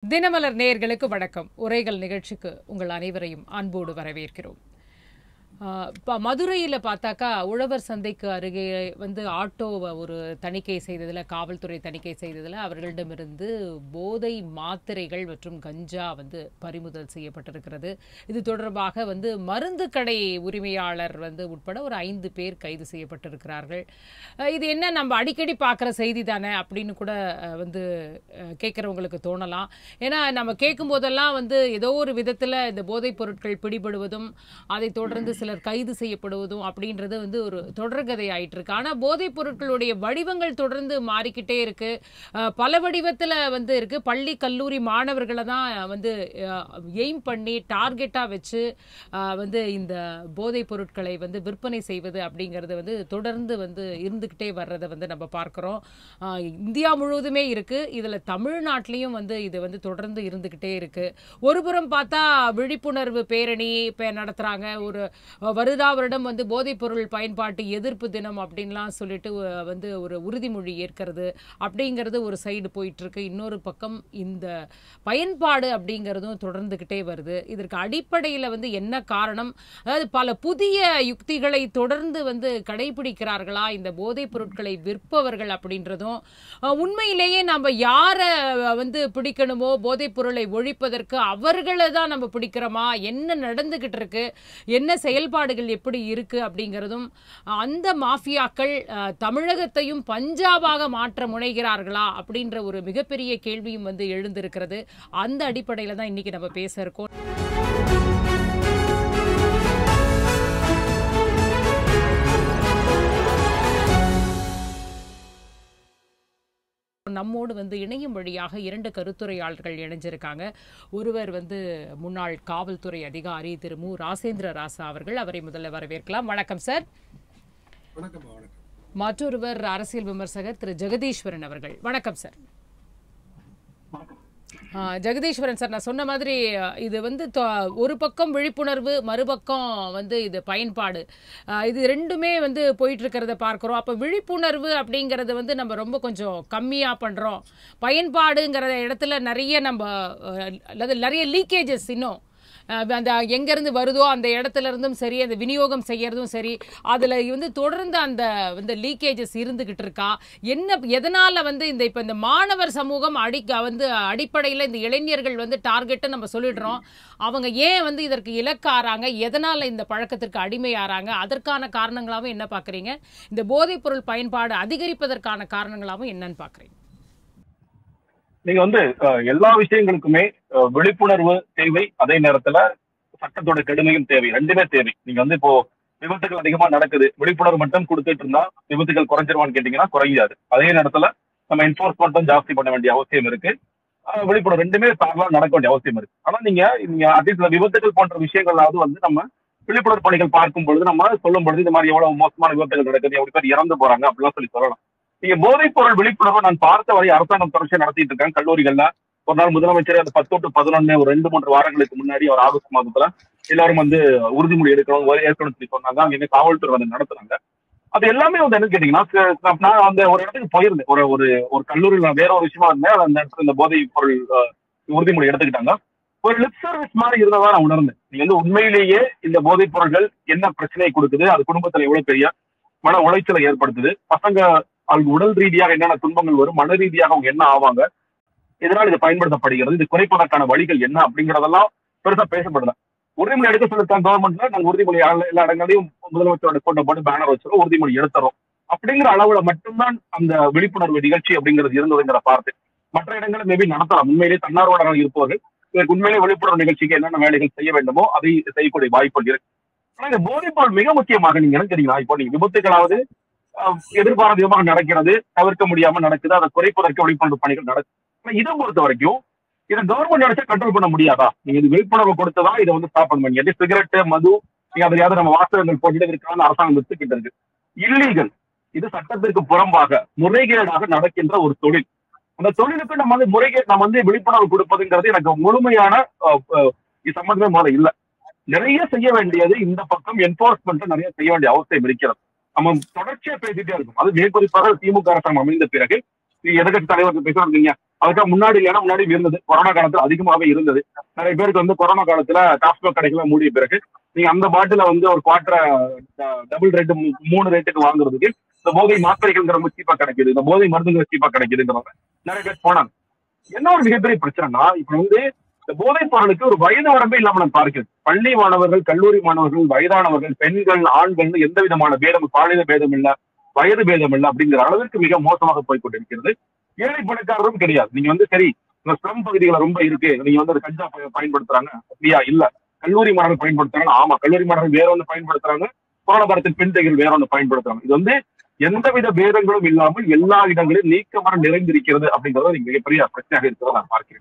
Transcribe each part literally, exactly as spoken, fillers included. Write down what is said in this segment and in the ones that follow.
தினமலர் நேயர்களுக்கு வணக்கம். உரைகள் நிகழ்ச்சிக்கு உங்கள் அனைவரையும் அன்போடு வரவேற்கிறோம். மதுரையில் பார்த்தாக்கா உழவர் சந்தைக்கு அருகே வந்து ஆட்டோவை ஒரு தணிக்கை செய்ததில், காவல்துறை தணிக்கை செய்ததில் அவர்களிடமிருந்து போதை மாத்திரைகள் மற்றும் கஞ்சா வந்து பறிமுதல் செய்யப்பட்டிருக்கிறது. இது தொடர்பாக வந்து மருந்து கடை உரிமையாளர் வந்து உட்பட ஒரு ஐந்து பேர் கைது செய்யப்பட்டிருக்கிறார்கள். இது என்ன நம்ம அடிக்கடி பார்க்குற செய்தி தானே அப்படின்னு கூட வந்து கேட்குறவங்களுக்கு தோணலாம். ஏன்னா நம்ம கேட்கும் போதெல்லாம் வந்து ஏதோ ஒரு விதத்தில் இந்த போதைப் பொருட்கள் பிடிபடுவதும் அதை தொடர்ந்து சிலர் கைது செய்யப்படுவதும் அப்படின்றது வந்து ஒரு தொடர்கதை ஆயிட்டு இருக்கு. ஆனா போதைப் பொருட்களுடைய வடிவங்கள் தொடர்ந்து மாறிக்கிட்டே இருக்கு. பல வடிவத்துல வந்து இருக்கு. பள்ளி கல்லூரி மாணவர்களை தான் வந்து எய்ம் பண்ணி டார்கெட்டா வச்சு வந்து இந்த போதைப் பொருட்களை வந்து விற்பனை செய்வது அப்படிங்கிறது வந்து தொடர்ந்து வந்து இருந்துகிட்டே வர்றதை வந்து நம்ம பார்க்கிறோம். இந்தியா முழுவதுமே இருக்கு. இதுல தமிழ்நாட்டிலையும் வந்து இது வந்து தொடர்ந்து இருந்துகிட்டே இருக்கு. ஒருபுறம் பார்த்தா விழிப்புணர்வு பேரணி நடத்துறாங்க. ஒரு வருடா வருடம் வந்து போதைப் பொருள் பயன்பாட்டு எதிர்ப்பு தினம் அப்படின்லாம் சொல்லிட்டு வந்து ஒரு உறுதிமொழி ஏற்கிறது அப்படிங்கிறது ஒரு சைடு போயிட்டு இருக்கு. இன்னொரு பக்கம் இந்த பயன்பாடு அப்படிங்கிறதும் தொடர்ந்துகிட்டே வருது. இதற்கு அடிப்படையில் வந்து என்ன காரணம்? அதாவது பல புதிய யுக்திகளை தொடர்ந்து வந்து கடைபிடிக்கிறார்களா இந்த போதைப் பொருட்களை விற்பவர்கள் அப்படின்றதும், உண்மையிலேயே நம்ம யாரை வந்து பிடிக்கணுமோ போதைப் பொருளை ஒழிப்பதற்கு அவர்களை தான் நம்ம பிடிக்கிறோமா, என்ன நடந்துகிட்டு இருக்கு, என்ன செயல்பாடுகள் எப்படி இருக்கு அப்படிங்கிறதும், அந்த மாஃபியாக்கள் தமிழகத்தையும் பஞ்சாபாக மாற்ற முனைகிறார்களா அப்படின்ற ஒரு மிகப்பெரிய கேள்வியும் வந்து எழுந்திருக்கிறது. அந்த அடிப்படையில் தான் இன்னைக்கு நம்ம பேச இருக்கோம். நம்மோடு வந்து இணையம் வழியாக இரண்டு கருத்துரையாளர்கள் இணைஞ்சிருக்காங்க. ஒருவர் வந்து முன்னாள் காவல்துறை அதிகாரி திரு மு ராசேந்திர ராசா அவர்கள். அவரை முதல்ல வரவேற்கலாம். வணக்கம் சார். மற்றொருவர் அரசியல் விமர்சகர் திரு ஜெகதீஸ்வரன் அவர்கள். வணக்கம் சார். ஜெகதீஸ்வரன் சார், நான் சொன்ன மாதிரி இது வந்து ஒரு பக்கம் விழிப்புணர்வு, மறுபக்கம் வந்து இது பயன்பாடு, இது ரெண்டுமே வந்து போயிட்டு இருக்கிறத பார்க்குறோம். அப்போ விழிப்புணர்வு அப்படிங்கிறது வந்து நம்ம ரொம்ப கொஞ்சம் கம்மியாக பண்ணுறோம். பயன்பாடுங்கிற இடத்துல நிறைய நம்ம அல்லது நிறைய லீக்கேஜஸ் இன்னும் அந்த எங்கேருந்து வருதோ அந்த இடத்துல இருந்தும் சரி, அந்த விநியோகம் செய்யறதும் சரி, அதில் வந்து தொடர்ந்து அந்த வந்து லீக்கேஜஸ் இருந்துகிட்டு இருக்கா? என்ன எதனால் வந்து இந்த இப்போ இந்த மாணவர் சமூகம் அடிக்க வந்து அடிப்படையில் இந்த இளைஞர்கள் வந்து டார்கெட்டை நம்ம சொல்லிடுறோம். அவங்க ஏன் வந்து இதற்கு இலக்காராங்க, எதனால் இந்த பழக்கத்திற்கு அடிமையாறாங்க, அதற்கான காரணங்களாகவும் என்ன பார்க்குறீங்க? இந்த போதைப்பொருள் பயன்பாடு அதிகரிப்பதற்கான காரணங்களாகவும் என்னன்னு பார்க்குறீங்க? நீங்க வந்து எல்லா விஷயங்களுக்குமே விழிப்புணர்வு தேவை, அதே நேரத்துல சட்டத்தோட கடுமையும் தேவை, ரெண்டுமே தேவை. நீங்க வந்து இப்போ விபத்துகள் அதிகமா நடக்குது, விழிப்புணர்வு மட்டும் கொடுத்துட்டு இருந்தா விபத்துகள் குறைஞ்சிருவான்னு கேட்டீங்கன்னா குறையாது. அதே நேரத்துல நம்ம என்ஃபோர்ஸ்மெண்ட்டும் ஜாஸ்தி பண்ண வேண்டிய அவசியம் இருக்கு. விழிப்புணர்வு ரெண்டுமே சார்பாக நடக்க வேண்டிய அவசியம் இருக்கு. ஆனா நீங்க நீங்க அட்லீஸ்ட் விபத்துகள் போன்ற விஷயங்களாவது வந்து நம்ம விழிப்புணர்வு பணிகள் பார்க்கும் பொழுது நம்ம சொல்லும் பொழுது இந்த மாதிரி எவ்வளவு மோசமான விபத்துகள் நடக்குது, எவ்வளவு பேர் இறந்து போறாங்க அப்படிலாம் சொல்லி சொல்லலாம். நீங்க போதைப் பொருள் விழிப்புணர்வு நான் பார்த்த வரை அரசாங்கம் தொடர்ச்சியா நடத்திட்டு இருக்காங்க. கல்லூரிகள்ல ஒரு நாள் முதலமைச்சர் அந்த பத்து டு பதினொன்னு ஒரு ரெண்டு மூன்று வாரங்களுக்கு முன்னாடி அவர் ஆகஸ்ட் மாதத்துல எல்லாரும் வந்து உறுதிமொழி எடுக்கணும் ஏற்கனவே சொல்லி சொன்னாங்க. அங்க காவல்துறை வந்து நடத்துறாங்க. அது எல்லாமே வந்து என்ன கேட்டீங்கன்னா, நான் அந்த ஒரு இடத்துக்கு போயிருந்தேன். ஒரு ஒரு ஒரு கல்லூரியில் நான் வேற ஒரு விஷயமா இருந்தேன். அந்த இடத்துல இந்த போதைப் பொருள் உறுதிமொழி எடுத்துக்கிட்டாங்க. ஒரு லிப் சர்வீஸ் மாதிரி இருந்ததா நான் உணர்ந்தேன். நீங்க வந்து உண்மையிலேயே இந்த போதைப் பொருட்கள் என்ன பிரச்சனையை கொடுக்குது, அது குடும்பத்துல எவ்வளவு பெரிய மன உளைச்சலை ஏற்படுத்துது, பசங்க அவங்க உடல் ரீதியாக என்னென்ன துன்பங்கள் வரும், மன ரீதியாக அவங்க என்ன ஆவாங்க, இதனால் இது பயன்படுத்தப்படுகிறது, இது குறைப்பதற்கான வழிகள் என்ன அப்படிங்கிறதெல்லாம் பெருசா பேசப்படல. உறுதிமொழி எடுக்க சொல்லிருக்காங்க கவர்மெண்ட்ல. நாங்க உறுதிமொழி எல்லா இடங்களையும் முதலமைச்சரோட போட்டோ போட்டு பேனர் வச்சிருக்கோம், உறுதிமொழி எடுத்துறோம் அப்படிங்கிற அளவுல மட்டும்தான் அந்த விழிப்புணர்வு நிகழ்ச்சி அப்படிங்கிறது இருந்ததுங்கிற பார்த்து மற்ற இடங்களை மேபி நடத்தலாம். உண்மையிலேயே தன்னார்வலர்கள் இருப்பவர்கள் இதற்கு உண்மையிலேயே விழிப்புணர்வு நிகழ்ச்சிக்கு என்னென்ன வேலைகள் செய்ய வேண்டுமோ அதை செய்யக்கூடிய வாய்ப்புகள் இருக்கு. ஆனா இந்த போதைப்பொருள் மிக முக்கியமாக நீங்க என்ன தெரியுங்களா, இப்போ நீங்க விபத்துகளாவது எதிர்பாராத விதமாக நடக்கிறது, தவிர்க்க முடியாம நடக்குது, அதை குறைப்பதற்கு விழிப்புணர்வு பணிகள் நடக்குது. ஆனா இதை பொறுத்த வரைக்கும் இதை கவர்மெண்ட் நினைச்சா கண்ட்ரோல் பண்ண முடியாதா? நீங்க இது விழிப்புணர்வு கொடுத்ததான் இதை வந்து ஸ்டாப் பண்ண முடியும். சிகரெட், மது, நீங்க அதையாவது நம்ம வாசகங்கள் போட்டுட்டு இருக்கான்னு அரசாங்கம் வித்துக்கிட்டு இருக்கு. இல்லீகல், இது சட்டத்திற்கு புறம்பாக முறைகேடாக நடக்கின்ற ஒரு தொழில். அந்த தொழிலுக்கு நம்ம வந்து முறைகேடு நம்ம வந்து விழிப்புணர்வு கொடுப்பதுங்கிறது எனக்கு முழுமையான சம்பந்தமே முதல்ல இல்லை. நிறைய செய்ய வேண்டியது இந்த பக்கம் என்போர்ஸ்மெண்ட் நிறைய செய்ய வேண்டிய அவசியம் இருக்கிறது. நம்ம தொடர்ச்சியா பேசிட்டே இருக்கும். அது மிக குறிப்பாக திமுக அரசாங்கம் அமைந்த பிறகு எதிர்கட்சி தலைவர்கள் பேசுறாங்க, அதுக்காக முன்னாடி இல்லைன்னா முன்னாடி இருந்தது, கொரோனா காலத்துல அதிகமாகவே இருந்தது. நிறைய பேருக்கு வந்து கொரோனா காலத்துல டாஸ்மாக் கடைகள்லாம் மூடிய பிறகு நீங்க அந்த பாட்டில வந்து ஒரு குவார்டரை டபுள் ரேட்டு மூணு ரேட்டுக்கு வாங்குறதுக்கு இந்த போதை மாத்திரைகள்ங்கிற சீப்பா கிடைக்குது, இந்த போதை மருந்துங்கிற சீப்பா கிடைக்குதுங்கிறவங்க நிறைய பேர் போனாங்க. என்ன ஒரு மிகப்பெரிய பிரச்சனைனா இப்ப வந்து இந்த போதைப் பொருளுக்கு ஒரு வயது வரம்பே இல்லாம நான் பார்க்கிறேன். பள்ளி மாணவர்கள், கல்லூரி மாணவர்கள், வயதானவர்கள், பெண்கள், ஆண்கள் எந்த விதமான பேதம், பாலின பேதம் இல்ல, வயது பேதம் இல்ல அப்படிங்கிற அளவிற்கு மிக மோசமாக போய் கொண்டிருக்கிறது. ஏழை பணக்காரரும் கிடையாது. நீங்க வந்து சரி இந்த ஸ்லம் பகுதிகளை ரொம்ப இருக்கு, நீங்க வந்து கஞ்சா பயன்படுத்துறாங்க அப்படியா? இல்ல. கல்லூரி மாணவர்கள் பயன்படுத்துறாங்க, ஆமா. கல்லூரி மாணவர்கள் வேற ஒன்று பயன்படுத்துறாங்க, பொருளாதாரத்தின் பின்தகைகள் வேற ஒன்று பயன்படுத்துறாங்க. இது வந்து எந்தவித பேதங்களும் இல்லாமல் எல்லா இடங்களிலும் நீக்கமர நிறைந்திருக்கிறது அப்படிங்கறது மிகப்பெரிய பிரச்சனையாக இருக்கிறத நான் பார்க்கிறேன்.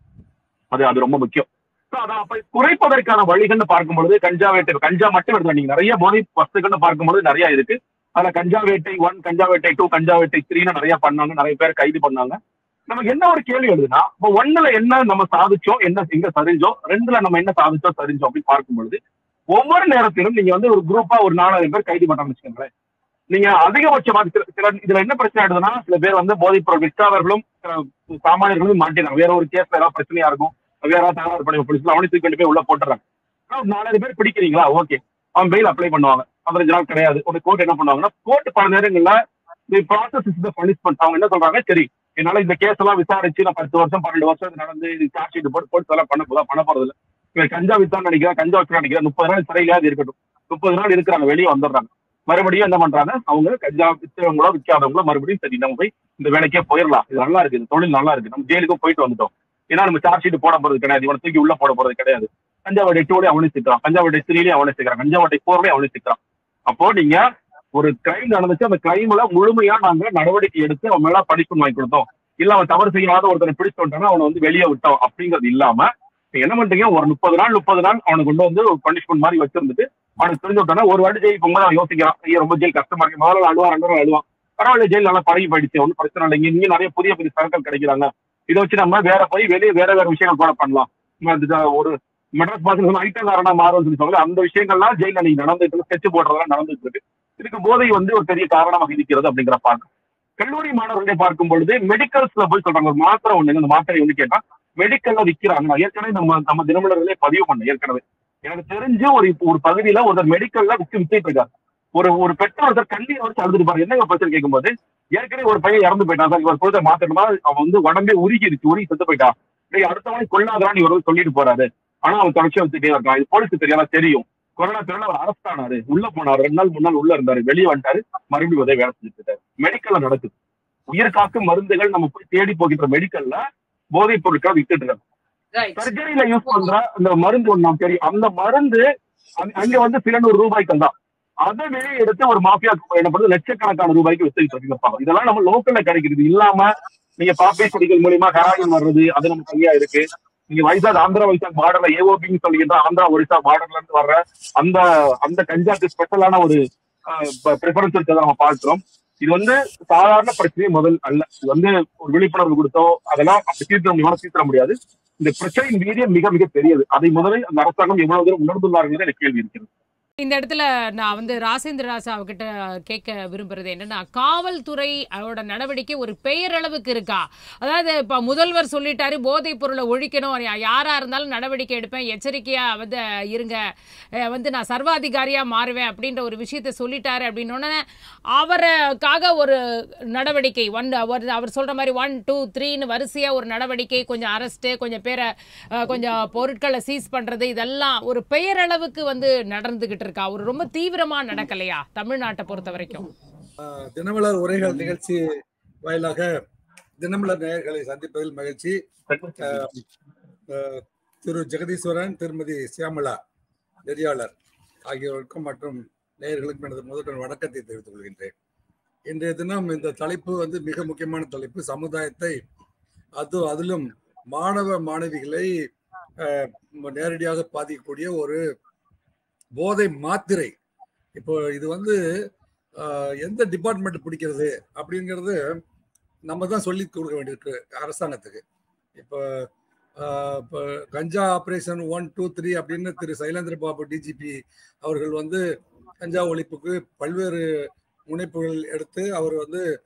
அது அது ரொம்ப முக்கியம். அதை அப்ப குறைப்பதற்கான வழிகள்னு பார்க்கும்பொழுது கஞ்சா வேட்டை, கஞ்சா மட்டும் எடுத்துல நீங்க நிறைய போதை வஸ்துகள்னு பார்க்கும்போது நிறைய இருக்கு. அதுல கஞ்சா வேட்டை ஒன், கஞ்சா வேட்டை டூ, கஞ்சா வேட்டை த்ரீன்னு நிறைய பண்ணாங்க, நிறைய பேர் கைது பண்ணாங்க. நமக்கு என்ன ஒரு கேள்வி எழுதுனா, இப்போ ஒண்ணுல என்ன நம்ம சாதிச்சோம், என்ன எங்க சரிஞ்சோம், ரெண்டுல நம்ம என்ன சாதிச்சோம் சரிஞ்சோம் அப்படின்னு பார்க்கும்பொழுது ஒவ்வொரு நேரத்திலும் நீங்க வந்து ஒரு குரூப்பா ஒரு நாலாயிரம் பேர் கைது பண்ணான்னு வச்சுக்கோங்களேன். நீங்க அதிகபட்சமா சில இதுல என்ன பிரச்சனை ஆயிடுதுன்னா, சில பேர் வந்து போதைப் பொருள் விற்காதவர்களும் சாமானியர்களும் மாட்டினாங்க. வேற ஒரு கேஸ்ல ஏதாவது பிரச்சனையா இருக்கும், வேற ஏதாவது தகவல் பண்ணி போலீஸ்ல அவனை தூக்கி கொண்டு போய் உள்ள போட்டுறாங்க. நாலாயிரம் பேர் பிடிக்கிறீங்களா, ஓகே, அவன் பெயில் அப்ளை பண்ணுவாங்க. பதினஞ்சு நாள் கிடையாது. ஒரு கோர்ட் என்ன பண்ணுவாங்கன்னா, கோர்ட் பல நேரங்கள்ல ப்ராசஸ் இஸ் த பனிஷ்மெண்ட். அவங்க என்ன சொல்றாங்க, சரி என்னால இந்த கேஸ் எல்லாம் விசாரிச்சு நான் பத்து வருஷம் பன்னெண்டு வருஷம் நடந்து சார்ஜ் ஷீட் போட்டு போட்டு எல்லாம் பண்ண போதா பண்ண போறது இல்லை. இவன் கஞ்சா வித்தான்னு நினைக்கிறேன், கஞ்சா வச்சு நினைக்கிறேன், முப்பது நாள் சிறையிலாவது இருக்கட்டும். முப்பது நாள் இருக்கிறாங்க, வெளியே வந்துடுறாங்க. மறுபடியும் என்ன பண்றாங்க, அவங்க கஞ்சா வித்தவங்களோ விற்காதவங்களோ மறுபடியும் சரி நம்ம போய் இந்த வேலைக்கே போயிடலாம், இது நல்லா இருக்கு, இந்த தொழில் நல்லா இருக்கு, நம்ம ஜெயிலுக்கும் போயிட்டு வந்துட்டோம், ஏன்னா நம்ம சார்ஜ் ஷீட் போட போறது கிடையாது, இவனை தூக்கி உள்ள போட போறது கிடையாது. கஞ்சாவட்டை டூலே அவனே சிக்கிறான், கஞ்சாவட்டை த்ரீலேயே அவனே சிக்கிறான், கஞ்சாவட்டை போர்லயே அவனே சிக்கிறான். அப்போ நீங்க ஒரு கிரைம் நடந்துச்சு, அந்த கிரைம்ல முழுமையா நாங்க நடவடிக்கை எடுத்து அவன் மேல படிப்பு வாங்கி கொடுத்தோம், இல்ல அவன் தவறு செய்யாத ஒருத்தனை பிடிச்சு வந்துட்டானா அவனை வந்து வெளியே விட்டோம் அப்படிங்கிறது இல்லாம என்ன பண்றீங்க, ஒரு முப்பது நாள் முப்பது நாள் அவனை கொண்டு வந்து பனிஷ்மெண்ட் மாதிரி வச்சிருந்துட்டு அவனுக்கு தெரிஞ்சு விட்டானா ஒரு வாட்டி ஜெயில் போகும்போது அவன் யோசிக்கிறான், ஐயோ ரொம்ப ஜெயில் கஷ்டமா இருக்கு, முதல்ல அழுவா ரெண்டு நாள் அழுவான், பரவாயில்ல ஜெயில் நல்லா பழகி போயிடுச்சு, ஒன்றும் பிரச்சனை இல்லை, இங்க நிறைய புதிய புதிய சரக்கள் கிடைக்கிறாங்க, இதை வச்சு நம்ம வேற போய் வெளியே வேற வேற விஷயங்கள் கூட பண்ணலாம், ஒரு மெட்ராஸ் பாஸ் ஐட்டம் காரணா மாறும்னு சொல்லி சொல்லுவாங்க. அந்த விஷயங்கள்லாம் ஜெயில நீங்க நடந்துட்டு ஸ்கெட்ச் போடுறதெல்லாம் நடந்துட்டு இருக்கு. இதுக்கு போதை வந்து ஒரு பெரிய காரணமாக இருக்கிறது அப்படிங்கிற பார்க்க. கல்லூரி மாணவர்களை பார்க்கும் பொழுது மெடிக்கல்ஸ்ல போய் சொல்றாங்க, ஒரு மாத்திரை ஒண்ணு, அந்த மாத்திரை ஒண்ணு கேட்டா மெடிக்கல்ல விற்கிறாங்க. நான் ஏற்கனவே நம்ம நம்ம தினமலர்களே பதிவு பண்ணேன். ஏற்கனவே எனக்கு தெரிஞ்சு ஒரு ஒரு பகுதியில ஒருத்தர் மெடிக்கல்ல விற்று வித்துட்டு இருக்காரு. ஒரு ஒரு பெற்றோர் ஒருத்தர் கண்ணீர் வச்சு அழுதுட்டு பாரு, என்னங்க பிரச்சனை கேட்கும்போது, ஏற்கனவே ஒரு பையன் இறந்து போயிட்டான் சார், இவர் கொடுத்த மாத்திரமா அவன் வந்து உடம்பே உருகிடுச்சு, உருகி செத்து போயிட்டான், அடுத்தவனை கொள்ளாதான் இவர் சொல்லிட்டு போறாரு, ஆனா அவன் தொடர்ச்சியா வச்சுட்டே இருக்கான், இது போலீஸுக்கு தெரியாதா, தெரியும், கொரோனா பேர்ல அவர் அரெஸ்ட் ஆனாரு, உள்ள போனாரு, ரெண்டு நாள் மூணு நாள் உள்ள இருந்தாரு, வெளியே வந்துட்டாரு, மறுபடியும் உதவி வேலை செஞ்சுட்டு இருக்காரு. மெடிக்கல்ல நடக்குது. உயிர் காக்கும் மருந்துகள் நம்ம போய் தேடி போகின்ற மெடிக்கல்ல போதைப் பொருட்களை வித்துட்டு இருக்காங்க. சர்ஜரியில யூஸ் பண்ற அந்த மருந்து ஒண்ணு நமக்கு தெரியும், அந்த மருந்து அங்க வந்து சில நூறு ரூபாய்க்கு தான், அதை வெளியே எடுத்து ஒரு மாஃபியா என்ன பண்ணுறது லட்சக்கணக்கான ரூபாய்க்கு வித்துட்டு இருப்பாங்க. இதெல்லாம் நம்ம லோக்கல்ல கிடைக்கிறது இல்லாம நீங்க பாப்பே குடிகள் மூலியமா ஹெராயின் வர்றது அது நம்ம தனியா இருக்கு. நீங்க வைசாக் ஆந்திரா வைசாக் பார்டர்ல ஏஓபின்னு சொல்லிக்கின்ற ஆந்திரா ஒரிசா பார்டர்ல இருந்து வர்ற அந்த அந்த கஞ்சாக்கு ஸ்பெஷலான ஒரு ப்ரிஃபரன்ஸ் இருக்கிறத நம்ம பார்க்கிறோம். இது வந்து சாதாரண பிரச்சனையே முதல் அல்ல. இது வந்து ஒரு விழிப்புணர்வு கொடுத்தோ அதெல்லாம் அப்படி தீர்த்த முடியுமா தீர்த்த முடியாது. இந்த பிரச்சனையின் வீரியம் மிக மிக பெரியது. அதை முதலில் அந்த அரசாங்கம் எவ்வளவு தூரம் உணர்ந்துள்ளார்கள் எனக்கு கேள்வி இருக்கிறது. இந்த இடத்துல நான் வந்து ராசேந்திர ராசா அவகிட்ட கேட்க விரும்புறது என்னன்னா, காவல்துறை அவரோட நடவடிக்கை ஒரு பெயரளவுக்கு இருக்கா? அதாவது இப்போ முதல்வர் சொல்லிட்டாரு போதைப் பொருளை ஒழிக்கணும், யாரா இருந்தாலும் நடவடிக்கை எடுப்பேன், எச்சரிக்கையா வந்து இருங்க, வந்து நான் சர்வாதிகாரியா மாறுவேன் அப்படின்ற ஒரு விஷயத்த சொல்லிட்டாரு. அப்படின்னோடனே அவருக்காக ஒரு நடவடிக்கை ஒன் அவர் சொல்ற மாதிரி ஒன் டூ த்ரீன்னு வரிசையா ஒரு நடவடிக்கை, கொஞ்சம் அரெஸ்ட், கொஞ்சம் பேரை கொஞ்சம் பொருட்களை சீஸ் பண்றது, இதெல்லாம் ஒரு பெயரளவுக்கு வந்து நடந்துகிட்டு இருக்கா? ஒரு ரொம்ப தீவிரமா நடக்கலையா தமிழ்நாட்டை பொறுத்த வரைக்கும்? தினமலர் உரைகள் நிகழ்ச்சி வாயிலாக தினமலர் நேயர்களை சந்திப்பதில் மகிழ்ச்சி. திரு ஜெகதீஸ்வரன், திருமதி சியாமலா நெறியாளர் ஆகியோருக்கும் மற்றும் நேயர்களுக்கும் எனது முதற்கண் வணக்கத்தை தெரிவித்துக் கொள்கின்றேன். இன்றைய தினம் இந்த தலைப்பு வந்து மிக முக்கியமான தலைப்பு. சமுதாயத்தை அது அதிலும் மாணவ மாணவிகளை நேரடியாக பாதிக்கக்கூடிய ஒரு போதை மாத்திரை. இப்போ இது வந்து எந்த டிபார்ட்மெண்ட் பிடிக்கிறது அப்படிங்கிறது நம்ம தான் சொல்லி கொடுக்க வேண்டியிருக்கு அரசாங்கத்துக்கு. இப்போ இப்போ கஞ்சா ஆப்ரேஷன் ஒன் டூ த்ரீ அப்படின்னு திரு சைலேந்திர பாபு டிஜிபி அவர்கள் வந்து கஞ்சா ஒழிப்புக்கு பல்வேறு முனைப்புகள் எடுத்து அவர் வந்து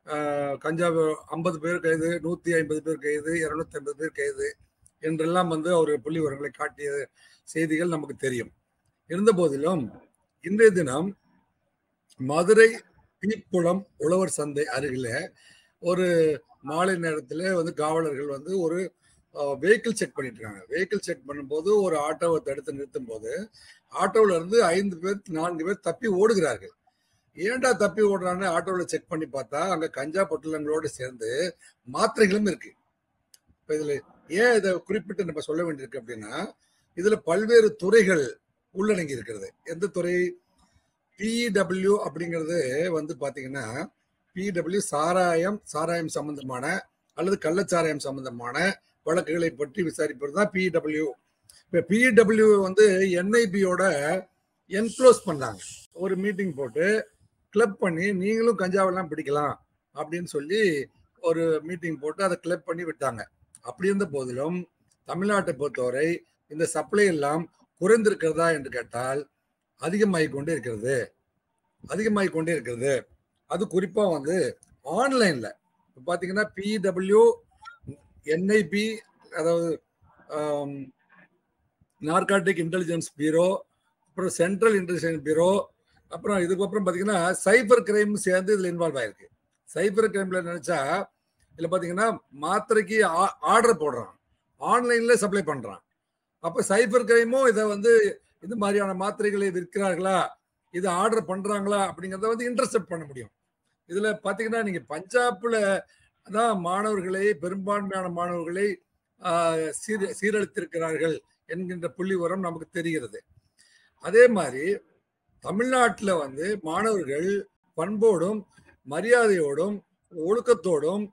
கஞ்சா ஐம்பது பேர் கைது, நூற்றி ஐம்பது பேர் கைது, இரநூத்தி ஐம்பது பேர் கைது என்றெல்லாம் வந்து அவர் புள்ளி விவரங்களை காட்டிய செய்திகள் நமக்கு தெரியும். இருந்த போதிலும் இன்றைய தினம் மதுரை பீப்புளம் உழவர் சந்தை அருகில ஒரு மாலை நேரத்தில் வந்து காவலர்கள் வந்து ஒரு வெஹிக்கிள் செக் பண்ணிட்டு இருக்காங்க. வெஹிக்கிள் செக் பண்ணும்போது ஒரு ஆட்டோவை தடுத்து நிறுத்தும் போது ஆட்டோவில் இருந்து ஐந்து பேர் நான்கு பேர் தப்பி ஓடுகிறார்கள். ஏன்டா தப்பி ஓடுறான்னு ஆட்டோவில் செக் பண்ணி பார்த்தா அங்க கஞ்சா பொட்டலங்களோடு சேர்ந்து மாத்திரைகளும் இருக்கு. இப்போ இதுல ஏன் இதை குறிப்பிட்டு நம்ம சொல்ல வேண்டியிருக்கு அப்படின்னா, இதுல பல்வேறு துறைகள் உள்ளடங்கி இருக்கிறது. எந்த துறை? பிடபிள்யூ அப்படிங்கிறது வந்து பாத்தீங்கன்னா, பிடபிள்யூ சாராயம் சாராயம் சம்பந்தமான அல்லது கள்ளச்சாராயம் சம்பந்தமான வழக்குகளை பற்றி விசாரிப்பது தான் பிடபிள்யூ. இப்போ பிடபிள்யூ வந்து என்ஐபியோட என்க்ளோஸ் பண்ணாங்க. ஒரு மீட்டிங் போட்டு கிளப் பண்ணி நீங்களும் கஞ்சாவெல்லாம் பிடிக்கலாம் அப்படின்னு சொல்லி ஒரு மீட்டிங் போட்டு அதை கிளப் பண்ணி விட்டாங்க. அப்படி இருந்த போதிலும் தமிழ்நாட்டை பொறுத்தவரை இந்த சப்ளை எல்லாம் குறைந்திருக்கிறதா என்று கேட்டால் அதிகமாகிக் கொண்டே இருக்கிறது அதிகமாகிக் கொண்டே இருக்கிறது. அது குறிப்பா வந்து ஆன்லைன்ல பாத்தீங்கன்னா பிடபிள்யூ, என்ஐபி, அதாவது நார்காட்டிக் இன்டெலிஜென்ஸ் பியூரோ, அப்புறம் சென்ட்ரல் இன்டெலிஜென்ஸ் பியூரோ, அப்புறம் இதுக்கப்புறம் பார்த்தீங்கன்னா சைபர் கிரைம் சேர்ந்து இதில் இன்வால்வ் ஆயிருக்கு. சைபர் கிரைம்ல நினைச்சா இதில் பார்த்தீங்கன்னா மாத்திரைக்கு ஆர்டர் போடுறான், ஆன்லைன்ல சப்ளை பண்றான். அப்போ சைபர் கிரைமும் இதை வந்து இது மாதிரியான மாத்திரைகளை விற்கிறார்களா, இது ஆர்டர் பண்றாங்களா அப்படிங்கிறத வந்து இன்டர்செப்ட் பண்ண முடியும். இதுல பார்த்தீங்கன்னா நீங்க பஞ்சாப்ல தான் மாணவர்களை, பெரும்பான்மையான மாணவர்களை சீர சீரழித்திருக்கிறார்கள் என்கின்ற புள்ளி விவரம் நமக்கு தெரிகிறது. அதே மாதிரி தமிழ்நாட்டில் வந்து மாணவர்கள் பண்போடும் மரியாதையோடும் ஒழுக்கத்தோடும்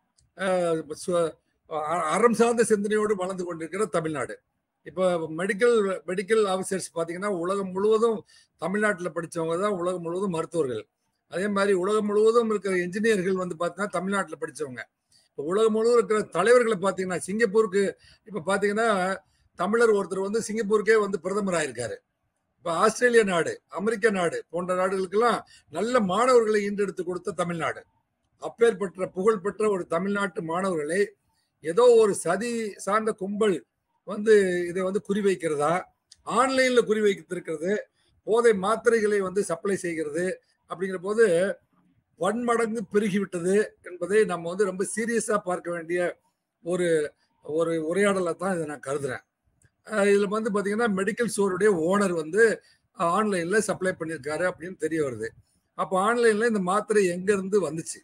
அறம் சார்ந்த சிந்தனையோடு வளர்ந்து கொண்டிருக்கிற தமிழ்நாடு. இப்போ மெடிக்கல் மெடிக்கல் ஆஃபீஸர்ஸ் பார்த்தீங்கன்னா உலகம் முழுவதும் தமிழ்நாட்டில் படித்தவங்க தான் உலகம் முழுவதும் மருத்துவர்கள். அதே மாதிரி உலகம் முழுவதும் இருக்கிற என்ஜினியர்கள் வந்து பார்த்தீங்கன்னா தமிழ்நாட்டில் படித்தவங்க. இப்போ உலகம் முழுவதும் இருக்கிற தலைவர்களை பார்த்தீங்கன்னா சிங்கப்பூருக்கு இப்போ பார்த்தீங்கன்னா தமிழர் ஒருத்தர் வந்து சிங்கப்பூருக்கே வந்து பிரதமர் ஆயிருக்காரு. இப்போ ஆஸ்திரேலிய நாடு, அமெரிக்க நாடு போன்ற நாடுகளுக்கெல்லாம் நல்ல மாணவர்களை ஈண்டெடுத்து கொடுத்த தமிழ்நாடு. அப்பேற்பட்ட புகழ்பெற்ற ஒரு தமிழ்நாட்டு மாணவர்களை ஏதோ ஒரு சதி சார்ந்த கும்பல் வந்து இதை வந்து குறிவைக்கிறதா, ஆன்லைன்ல குறிவைத்திருக்கிறது, போதை மாத்திரைகளை வந்து சப்ளை செய்கிறது அப்படிங்கிற போது பன்மடங்கு பெருகிவிட்டது என்பதை நம்ம வந்து ரொம்ப சீரியஸா பார்க்க வேண்டிய ஒரு ஒரு உரையாடலை தான் இதை நான் கருதுறேன். இதுல வந்து பாத்தீங்கன்னா மெடிக்கல் ஸ்டோருடைய ஓனர் வந்து ஆன்லைன்ல சப்ளை பண்ணியிருக்காரு அப்படின்னு தெரிய வருது. அப்போ ஆன்லைன்ல இந்த மாத்திரை எங்க இருந்து வந்துச்சு,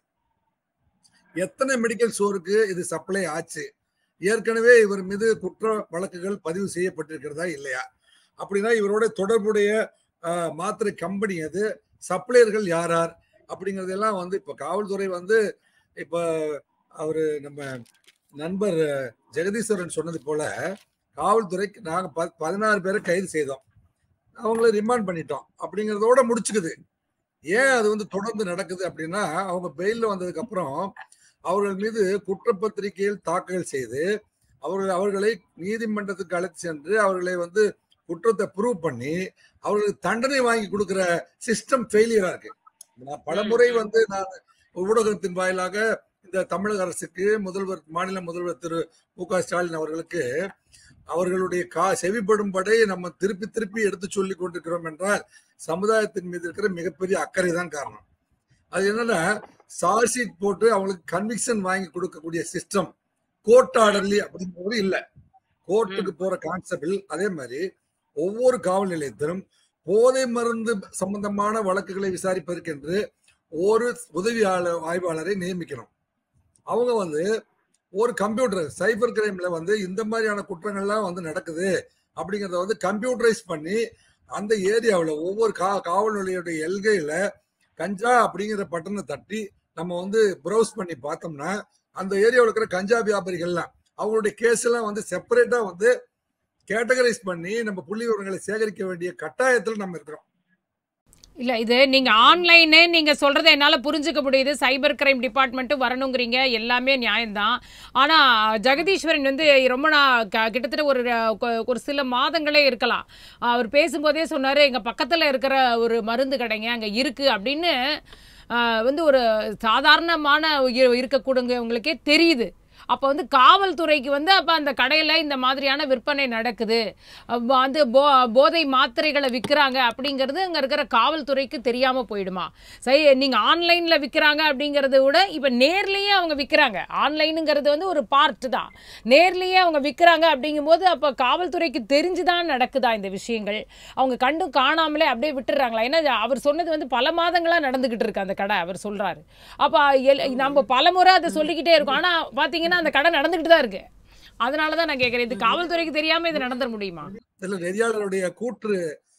எத்தனை மெடிக்கல் ஸ்டோருக்கு இது சப்ளை ஆச்சு, ஏற்கனவே இவர் மீது குற்ற வழக்குகள் பதிவு செய்யப்பட்டிருக்கிறதா இல்லையா, அப்படின்னா இவரோட தொடர்புடைய மாத்திரை கம்பெனி அது, சப்ளையர்கள் யார் யார் அப்படிங்கிறதெல்லாம் வந்து இப்போ காவல்துறை வந்து இப்போ அவரு நம்ம நண்பர் ஜெகதீஸ்வரன் சொன்னது போல காவல்துறைக்கு நாங்கள் ப பதினாறு பேரை கைது செய்தோம், அவங்கள ரிமாண்ட் பண்ணிட்டோம் அப்படிங்கிறதோட முடிச்சுக்குது. ஏன் அது வந்து தொடர்ந்து நடக்குது அப்படின்னா, அவங்க பெயிலில் வந்ததுக்கு அப்புறம் அவர்கள் மீது குற்றப்பத்திரிகையில் தாக்கல் செய்து அவர்கள் அவர்களை நீதிமன்றத்துக்கு அழைத்து சென்று அவர்களை வந்து குற்றத்தை ப்ரூவ் பண்ணி அவர்களுக்கு தண்டனை வாங்கி கொடுக்குற சிஸ்டம் ஃபெயிலியரா இருக்கு. நான் பலமுறை வந்து நான் ஊடகத்தின் வாயிலாக இந்த தமிழக அரசுக்கு, முதல்வர் மாநில முதல்வர் திரு மு க ஸ்டாலின் அவர்களுக்கு அவர்களுடைய கா செவிப்படும்படி நம்ம திருப்பி திருப்பி எடுத்து சொல்லி கொண்டிருக்கிறோம் என்றால் சமுதாயத்தின் மீது இருக்கிற மிகப்பெரிய அக்கறை தான் காரணம். அது என்னன்னா சார்ஜ் ஷீட் போட்டு அவங்களுக்கு கன்விக்ஷன் வாங்கி கொடுக்கக்கூடிய சிஸ்டம் கோர்ட் ஆர்டர்லி அப்படிங்கிறது இல்லை, கோர்ட்டுக்கு போற கான்செப்ட். அதே மாதிரி ஒவ்வொரு காவல் நிலையத்திலும் போதை மருந்து சம்பந்தமான வழக்குகளை விசாரிப்பதற்கென்று ஒரு உதவி ஆய்வாளரை நியமிக்கணும். அவங்க வந்து ஒரு கம்ப்யூட்டர் சைபர் கிரைம்ல வந்து இந்த மாதிரியான குற்றங்கள்லாம் வந்து நடக்குது அப்படிங்கிறத வந்து கம்ப்யூட்டரைஸ் பண்ணி அந்த ஏரியாவில் ஒவ்வொரு கா காவல் நிலையோடைய எல்கையில கஞ்சா அப்படிங்கிற பட்டனை தட்டி நம்ம வந்து ப்ரௌஸ் பண்ணி பார்த்தோம்னா அந்த ஏரியாவில் இருக்கிற கஞ்சா வியாபாரிகள்லாம் அவங்களுடைய கேஸ் எல்லாம் வந்து செப்பரேட்டா வந்து கேட்டகரைஸ் பண்ணி நம்ம புள்ளி விவரங்களை சேகரிக்க வேண்டிய கட்டாயத்தில் நம்ம இருக்கிறோம். இல்லை, இது நீங்கள் ஆன்லைனு நீங்கள் சொல்கிறத என்னால் புரிஞ்சுக்க முடியுது. சைபர் கிரைம் டிபார்ட்மெண்ட்டும் வரணுங்கிறீங்க, எல்லாமே நியாயம்தான். ஆனால் ஜெகதீஸ்வரன் வந்து ரொம்ப நான் கிட்டத்தட்ட ஒரு ஒரு சில மாதங்களே இருக்கலாம், அவர் பேசும்போதே சொன்னார் எங்கள் பக்கத்தில் இருக்கிற ஒரு மருந்து கடைங்க அங்கே இருக்குது அப்படின்னு. வந்து ஒரு சாதாரணமான இருக்கக்கூடியவங்களுக்கே தெரியுது. அப்போ வந்து காவல்துறைக்கு வந்து அப்போ அந்த கடையில் இந்த மாதிரியான விற்பனை நடக்குது, வந்து போ போதை மாத்திரைகளை விற்கிறாங்க அப்படிங்கிறது அங்கே இருக்கிற காவல்துறைக்கு தெரியாமல் போயிடுமா? சரி, நீங்கள் ஆன்லைனில் விற்கிறாங்க அப்படிங்கிறத விட இப்போ நேர்லேயே அவங்க விற்கிறாங்க. ஆன்லைனுங்கிறது வந்து ஒரு பார்ட் தான். நேர்லேயே அவங்க விற்கிறாங்க அப்படிங்கும்போது அப்போ காவல்துறைக்கு தெரிஞ்சு தான் நடக்குதா இந்த விஷயங்கள்? அவங்க கண்டும் காணாமலே அப்படியே விட்டுறாங்களா? ஏன்னா அவர் சொன்னது வந்து பல மாதங்களாக நடந்துக்கிட்டு இருக்கு அந்த கடை, அவர் சொல்கிறாரு. அப்போ நம்ம பல முறை அதை சொல்லிக்கிட்டே இருக்கோம். ஆனால் பார்த்தீங்கன்னா அந்த கடை நடந்துகிட்டு தான் இருக்கு. அதனால தான் நான் கேட்கிறேன், இது காவல்துறைக்கு தெரியாம இது நடந்துட முடியுமா? இதுல நெறியாளருடைய கூற்று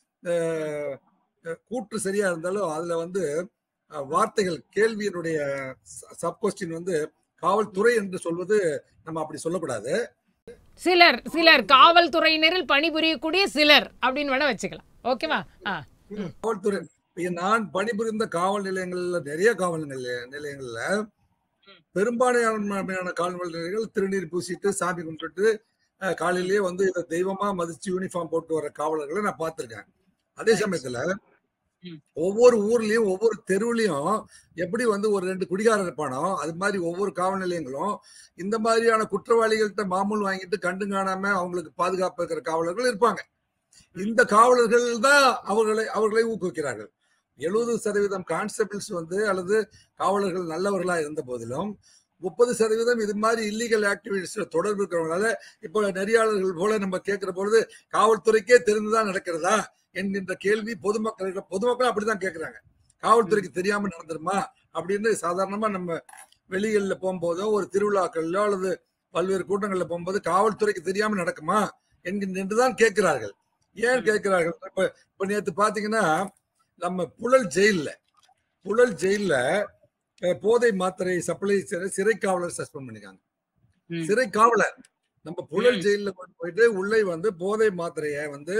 கூற்று சரியா இருந்தாலும் அதுல வந்து வார்த்தைகள் கேள்வியினுடைய சப் கொஸ்டின் வந்து காவல்துறை என்று சொல்வது நம்ம அப்படி சொல்லக்கூடாது. சிலர் சிலர் காவல்துறையினரில் பணிபுரியக்கூடிய சிலர் அப்படின்னு வேணா வச்சுக்கலாம். ஓகேவா? காவல்துறை நான் பணிபுரிந்த காவல் நிலையங்கள்ல நிறைய காவல் நிலையங்கள்ல பெரும்பான்மையான காவல் நிலையங்கள் திருநீர் பூசிட்டு சாமி கும்பிட்டு காலையிலேயே வந்து இதை தெய்வமா மதிச்சு யூனிஃபார்ம் போட்டு வர காவலர்களை நான் பார்த்திருக்கேன். அதே சமயத்துல ஒவ்வொரு ஊர்லயும் ஒவ்வொரு தெருவுலயும் எப்படி வந்து ஒரு ரெண்டு குடிகாரர் இருப்பானோ அது மாதிரி ஒவ்வொரு காவல் நிலையங்களும் இந்த மாதிரியான குற்றவாளிகள்கிட்ட மாமூல் வாங்கிட்டு கண்டு காணாம அவங்களுக்கு பாதுகாப்பு இருக்கிற காவலர்கள் இருப்பாங்க. இந்த காவலர்கள் தான் அவர்களை அவர்களை ஊக்குவிக்கிறார்கள். எழுபது சதவீதம் கான்ஸ்டபிள்ஸ் வந்து அல்லது காவலர்கள் நல்லவர்களா இருந்த போதிலும் முப்பது சதவீதம் இது மாதிரி இல்லீகல் ஆக்டிவிட்டிஸ்ல தொடர்பு இருக்கிறவங்களால இப்போ நெறியாளர்கள் போல நம்ம கேட்கிற பொழுது காவல்துறைக்கே தெரிந்துதான் நடக்கிறதா என்கின்ற கேள்வி பொதுமக்கள் பொதுமக்கள் அப்படிதான் கேட்கிறாங்க. காவல்துறைக்கு தெரியாம நடந்துருமா அப்படின்னு சாதாரணமா நம்ம வெளிகளில் போகும்போதோ ஒரு திருவிழாக்கள்லோ அல்லது பல்வேறு கூட்டங்கள்ல போகும்போது காவல்துறைக்கு தெரியாம நடக்குமா என்கின்றதான் கேட்கிறார்கள். ஏன் கேட்கிறார்கள்? இப்ப இப்ப நேற்று பாத்தீங்கன்னா நம்ம புழல் ஜெயில புழல் ஜெயில போதை மாத்திரை சப்ளை சிறை காவலர் சஸ்பெண்ட் பண்ணிருக்காங்க. சிறை காவலர் நம்ம புழல் ஜெயில கொண்டு போயிட்டு உள்ளே வந்து போதை மாத்திரைய வந்து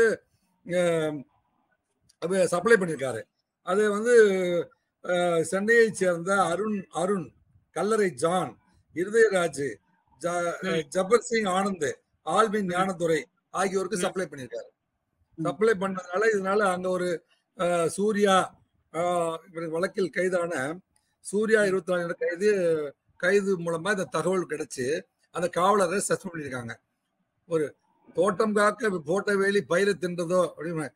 சப்ளை பண்ணிருக்காரு. அது வந்து சென்னையை சேர்ந்த அருண் அருண் கல்லறை ஜான் இருதயராஜ் ஜபர் சிங் ஆனந்த் ஆல்வின் ஞானதுரை ஆகியோருக்கு சப்ளை பண்ணிருக்காரு. சப்ளை பண்ணதுனால இதனால அங்க ஒரு சூர்யா வழக்கில் கைதான சூர்யா இருபத்தி நாலு கைது கைது மூலமா இந்த தகவல் கிடைச்சு அந்த காவலரை சஸ்பெண்ட் பண்ணியிருக்காங்க. ஒரு தோட்டம் காக்க போட்ட வேலி பயிரை தின்றதோ அப்படின்னு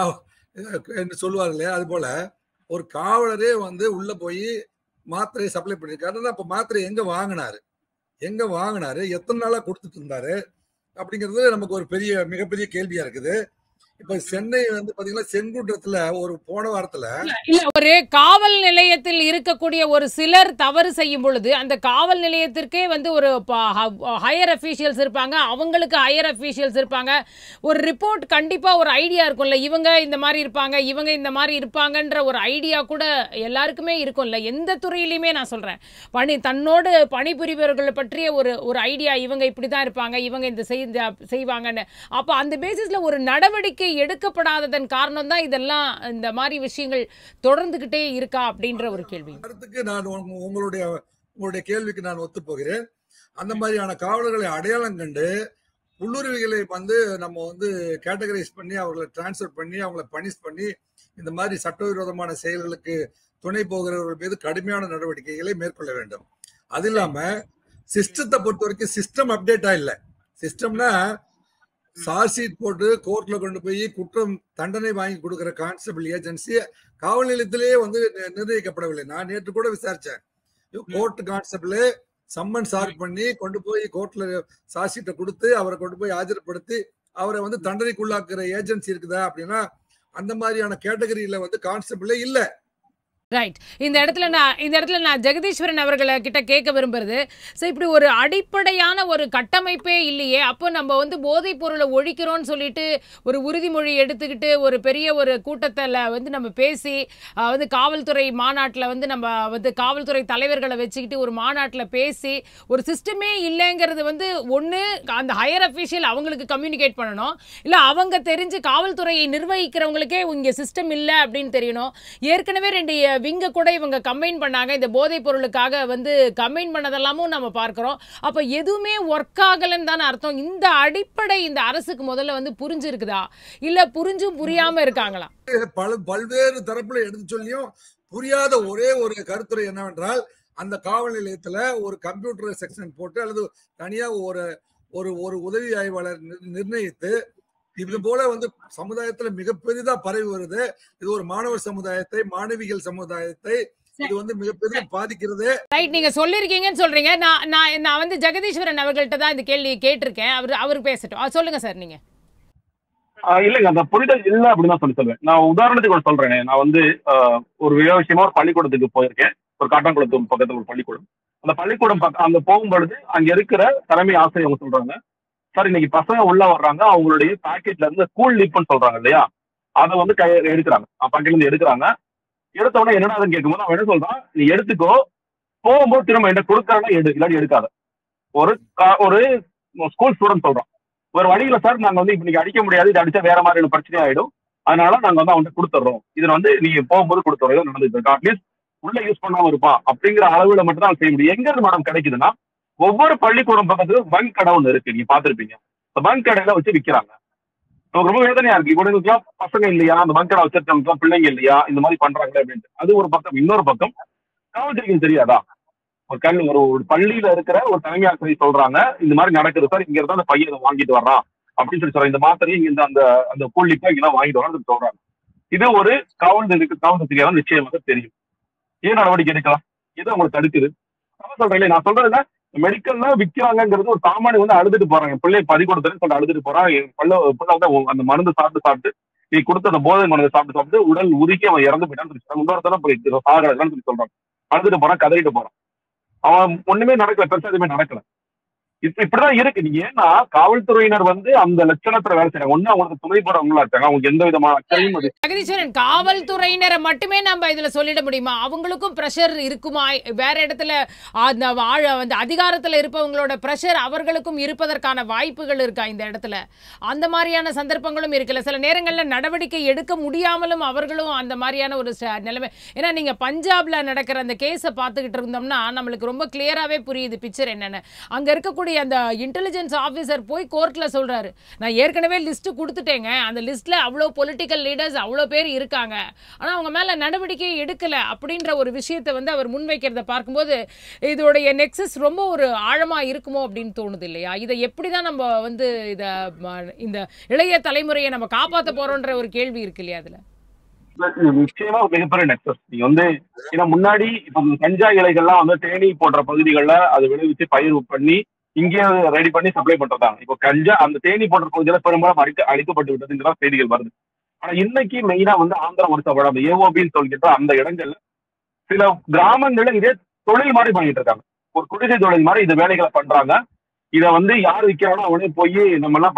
என்று சொல்லுவார் இல்லையா, அது போல ஒரு காவலரே வந்து உள்ள போய் மாத்திரையை சப்ளை பண்ணியிருக்காரு. அப்ப மாத்திரை எங்க வாங்கினாரு எங்க வாங்கினாரு எத்தனை நாளா கொடுத்துட்டு இருந்தாரு அப்படிங்கிறது நமக்கு ஒரு பெரிய மிகப்பெரிய கேள்வியா இருக்குது. இப்ப சென்னை வந்து பாத்தீங்கன்னா செங்குன்றத்துல ஒரு போன வாரத்துல ஒரு காவல் நிலையத்தில் இருக்கக்கூடிய ஒரு சிலர் தவறு செய்யும் பொழுது அந்த காவல் நிலையத்திற்கே வந்து ஒரு ஹையர் அஃபீஷியல்ஸ் இருப்பாங்க, அவங்களுக்கு ஹையர் அஃபீஷியல்ஸ் இருப்பாங்க. ஒரு ரிப்போர்ட் கண்டிப்பா ஒரு ஐடியா இருக்கும்ல, இவங்க இந்த மாதிரி இருப்பாங்க இவங்க இந்த மாதிரி இருப்பாங்கன்ற ஒரு ஐடியா கூட எல்லாருக்குமே இருக்கும்ல. எந்த துறையிலுமே நான் சொல்றேன், பணி தன்னோடு பணிபுரிபவர்களை பற்றிய ஒரு ஒரு ஐடியா, இவங்க இப்படிதான் இருப்பாங்க இவங்க இந்த செய்வாங்கன்னு. அப்போ அந்த பேசிஸ்ல ஒரு நடவடிக்கை எடுக்கப்படாததன் காரணம் தான் இதெல்லாம் இந்த மாதிரி விஷயங்கள் தொடர்ந்துகிட்டே இருக்கா அப்படின்ற ஒரு கேள்வி. அடுத்துக்கு நான் உங்களுடைய உங்களுடைய கேள்விக்கு நான் ஒத்து போகிறேன். அந்த மாதிரியான காவலர்களை அடையாளம் கண்டு உள்ளுரிமைகளை வந்து நம்ம வந்து கேட்டகரைஸ் பண்ணி அவர்களை டிரான்ஸ்ஃபர் பண்ணி அவங்களை பனிஷ் பண்ணி இந்த மாதிரி சட்டவிரோதமான செயல்களுக்கு துணை போகிறவர்கள் மீது கடுமையான நடவடிக்கைகளை மேற்கொள்ள வேண்டும். அது இல்லாம சிஸ்டத்தை பொறுத்த வரைக்கும் சிஸ்டம் அப்டேட்டா இல்லை. சிஸ்டம்னா சார்ஜ் ஷீட் போட்டு கோர்ட்ல கொண்டு போய் குற்றம் தண்டனை வாங்கி கொடுக்கிற கான்ஸ்டபிள் ஏஜென்சி காவல் நிலையத்திலேயே வந்து நிர்ணயிக்கப்படவில்லை. நான் நேற்று கூட விசாரிச்சேன். கோர்ட் கான்ஸ்டபிள் சம்மன் சார்ஜ் பண்ணி கொண்டு போய் கோர்ட்ல சார்ஜ் ஷீட்டை கொடுத்து அவரை கொண்டு போய் ஆஜர்படுத்தி அவரை வந்து தண்டனைக்குள்ளாக்குற ஏஜென்சி இருக்குதா அப்படின்னா அந்த மாதிரியான கேட்டகரியில வந்து கான்ஸ்டபிளே இல்லை. ரைட். இந்த இடத்துல நான் இந்த இடத்துல நான் ஜெகதீஸ்வரன் அவர்களை கிட்ட கேட்க விரும்புறது, ஸோ இப்படி ஒரு அடிப்படையான ஒரு கட்டமைப்பே இல்லையே, அப்போ நம்ம வந்து போதைப் பொருளை ஒழிக்கிறோன்னு சொல்லிட்டு ஒரு உறுதிமொழி எடுத்துக்கிட்டு ஒரு பெரிய ஒரு கூட்டத்தில் வந்து நம்ம பேசி வந்து காவல்துறை மாநாட்டில் வந்து நம்ம வந்து காவல்துறை தலைவர்களை வச்சுக்கிட்டு ஒரு மாநாட்டில் பேசி ஒரு சிஸ்டமே இல்லைங்கிறது வந்து ஒன்று அந்த ஹையர் அஃபீஷியல் அவங்களுக்கு கம்யூனிகேட் பண்ணணும், இல்லை அவங்க தெரிஞ்சு காவல்துறையை நிர்வகிக்கிறவங்களுக்கே இங்கே சிஸ்டம் இல்லை அப்படின்னு தெரியணும். ஏற்கனவே ரெண்டு விங்க கூட இவங்க கம்பைன் பண்ணாங்க. இந்த போதைப் பொருளுக்காக வந்து கம்பைன் பண்ணதெல்லாமும் நம்ம பார்க்கிறோம். அப்ப எதுவுமே ஒர்க் ஆகலன்னு தானே அர்த்தம். இந்த அடிப்படை இந்த அரசுக்கு முதல்ல வந்து புரிஞ்சிருக்குதா, இல்ல புரிஞ்சும் புரியாம இருக்காங்களா? பல பல்வேறு தரப்புல எடுத்து சொல்லியும் புரியாத ஒரே ஒரு கருத்துரை என்னவென்றால், அந்த காவல் நிலையத்துல ஒரு கம்ப்யூட்டர் செக்ஷன் போட்டு அல்லது தனியா ஒரு ஒரு ஒரு உதவி ஆய்வாளர் நிர்ணயித்து இது போல வந்து சமுதாயத்துல மிக பெரிதா பரவி வருது. இது ஒரு மாணவர் சமுதாயத்தை, மாணவிகள் சமுதாயத்தை இது வந்து மிக பெரிய பாதிக்கிறது. ரைட், நீங்க சொல்லிருக்கீங்கன்னு சொல்றீங்க. நான் நான் நான் வந்து ஜெகதீஸ்வரன் அவர்கள்ட்ட தான் இந்த கேள்வி கேட்டிருக்கேன். அவர் அவர் பேசட்டும். சொல்லுங்க சார் நீங்க. இல்லைங்க, அந்த புரிதல் இல்லை அப்படின்னு தான் சொல்லி சொல்லுவேன். நான் உதாரணத்துக்கு ஒன்று சொல்றேன். நான் வந்து ஒரு விஷயமா ஒரு பள்ளிக்கூடத்துக்கு போயிருக்கேன். ஒரு காட்டாங்குளத்து பக்கத்துல ஒரு பள்ளிக்கூடம். அந்த பள்ளிக்கூடம் அந்த போகும்பொழுது அங்க இருக்கிற தலைமை ஆசிரியர் அவங்க சொல்றாங்க, சார் இன்னைக்கு பசங்க உள்ள வர்றாங்க, அவங்களுடைய பாக்கெட்ல இருந்து ஸ்கூல் லீப்னு சொல்றாங்க இல்லையா, அதை வந்து கை எடுக்கிறாங்க. பாக்கெட்ல இருந்து எடுக்கிறாங்க. எடுத்த உடனே என்னடா கேட்கும்போது அவன் என்ன சொல்றான், நீ எடுத்துக்கோ, போகும்போது திரும்ப என்ன கொடுக்கறதா எடு, இல்லாட்டி எடுக்காத. ஒரு ஒரு ஸ்கூல் ஸ்டூடெண்ட் சொல்றான், ஒரு வழியில சார் நாங்க வந்து இன்னைக்கு அடிக்க முடியாது, இது அடிச்சா வேற மாதிரி பிரச்சனை ஆயிடும், அதனால நாங்க வந்து அவன்கிட்ட கொடுத்துறோம், இது வந்து நீங்க போகும்போது கொடுத்துறோம், ஏதோ நடந்துட்டு இருக்கா, அட்லீஸ்ட் உள்ள யூஸ் பண்ணாம இருப்பான் அப்படிங்கிற அளவுல மட்டும் தான் செய்ய முடியும். எங்க இருந்து மேடம் கிடைக்குதுன்னா, ஒவ்வொரு பள்ளிக்கூடம் பக்கத்துல பங்க் கடை ஒன்று இருக்கு, நீங்க பாத்துருப்பீங்க. இந்த பங்க் கடையில வச்சு விற்கிறாங்க. நமக்கு ரொம்ப வேதனையா இருக்கு, இவங்களுக்குலாம் பசங்க இல்லையா, அந்த பங்க் கடை வச்சிருக்கவங்களுக்குலாம் பிள்ளைங்க இல்லையா, இந்த மாதிரி பண்றாங்களே அப்படின்ட்டு. அது ஒரு பக்கம். இன்னொரு பக்கம் காவல்துறைக்கு தெரியாதா, ஒரு கல் ஒரு பள்ளியில இருக்கிற ஒரு தலைமை ஆசிரியர் சொல்றாங்க, இந்த மாதிரி நடக்குது சார், இங்க இருந்தா அந்த பையன் வாங்கிட்டு வர்றான் அப்படின்னு சொல்லி சொல்றாங்க, இந்த மாத்திரையை இங்க அந்த அந்த கூலிப்பா இங்கதான் வாங்கிட்டு வரான்னு சொல்றாங்க. இது ஒரு காவல்துறைக்கு காவல்துறைக்கு நிச்சயமாக தெரியும். ஏன் நடவடிக்கை எடுக்கலாம், எது உங்களுக்கு தடுக்குது? சொல்றேன், நான் சொல்றதுல மெடிக்கல்ல விற்கிறாங்கிறது ஒரு சாமானிய வந்து அழுதுட்டு போறாங்க, பிள்ளைய பறி கொடுத்துன்னு சொல்லிட்டு அழுதுட்டு போறான். பல்ல அந்த மருந்து சாப்பிட்டு சாப்பிட்டு நீ கொடுத்த அந்த போதை மருந்து சாப்பிட்டு சாப்பிட்டு உடல் உருக்கி அவன் இறந்து போயிட்டான்னு சொல்லி இன்னொருத்தரம் போயிட்டு சாகலன்னு சொல்லி சொல்றான். அழுதுட்டு போறான், கதறிட்டு போறான். அவன் ஒண்ணுமே நடக்கல, பெருசா எதுவுமே நடக்கல. இப்ப இப்படிதான் இருக்கு. நீங்க ஏன்னா காவல்துறையினர் வந்து அந்த லட்சணத்துல வேலை செய்யறாங்க. ஒண்ணு அவங்களுக்கு துணை போறவங்களா இருக்காங்க, அவங்களுக்கு எந்த விதமான அக்கறையும் அது. ஜெகதீஸ்வரன், காவல்துறையினரை மட்டுமே நம்ம இதுல சொல்லிட முடியுமா? அவங்களுக்கும் பிரஷர் இருக்குமா? வேற இடத்துல அந்த அதிகாரத்துல இருப்பவங்களோட பிரஷர் அவர்களுக்கும் இருப்பதற்கான வாய்ப்புகள் இருக்கா இந்த இடத்துல? அந்த மாதிரியான சந்தர்ப்பங்களும் இருக்குல்ல. சில நேரங்கள்ல நடவடிக்கை எடுக்க முடியாமலும் அவர்களும் அந்த மாதிரியான ஒரு நிலைமை. ஏன்னா நீங்க பஞ்சாப்ல நடக்கிற அந்த கேஸை பார்த்துக்கிட்டு இருந்தோம்னா நம்மளுக்கு ரொம்ப கிளியராவே புரியுது பிக்சர் என்னன்னு. அங்க இருக்கக்கூடிய அந்த இன்டெலிஜென்ஸ் ஆபீசர் போய் கோர்ட்ல சொல்றாரு, நான் ஏற்கனவே லிஸ்ட் கொடுத்துட்டேங்க, அந்த லிஸ்ட்ல அவ்வளவு பொலிட்டிக்கல் லீடர்ஸ் அவ்வளவு பேர் இருக்காங்க, ஆனா அவங்க மேல நடவடிக்கை எடுக்கல அப்படின்ற ஒரு விஷயத்தை வந்து அவர் முன்வைக்கிறத பார்க்கும்போது இதோடைய நெக்ஸஸ் ரொம்ப ஒரு ஆழமா இருக்குமோ அப்படின்னு தோணுது இல்லையா? இதை எப்படிதான் நம்ம வந்து இத இந்த இளைய தலைமுறையை நம்ம காப்பாற்ற போறோம்ன்ற ஒரு கேள்வி இருக்கு இல்லையா? அதுல நிச்சயமா மிகப்பெரிய நெக்ஸஸ். நீங்க வந்து ஏன்னா முன்னாடி இப்ப கஞ்சா இலைகள்லாம் வந்து தேனி போன்ற பகுதிகளில் அது விளைவிச்சு பயிர் பண்ணி இங்கே ரெடி பண்ணி சப்ளை பண்றதாங்க. இப்போ கஞ்சா அந்த தேனி போன்ற பகுதியில பெரும்பாலும் அழிக்க அழிக்கப்பட்டு விட்டதுங்கிற செய்திகள் வருது. ஆனா இன்னைக்கு மெயினா வந்து ஆந்திரா ஒருத்தவட அந்த ஏஓபின்னு சொல்லிட்டு அந்த இடங்கள்ல சில கிராமங்கள்ல இதே தொழில் மாதிரி பண்ணிட்டு இருக்காங்க. ஒரு குடிசை தொழில் மாதிரி இந்த வேலைகளை பண்றாங்க. இதை வந்து யார் விற்கிறானோ அவனே போய் நம்ம எல்லாம்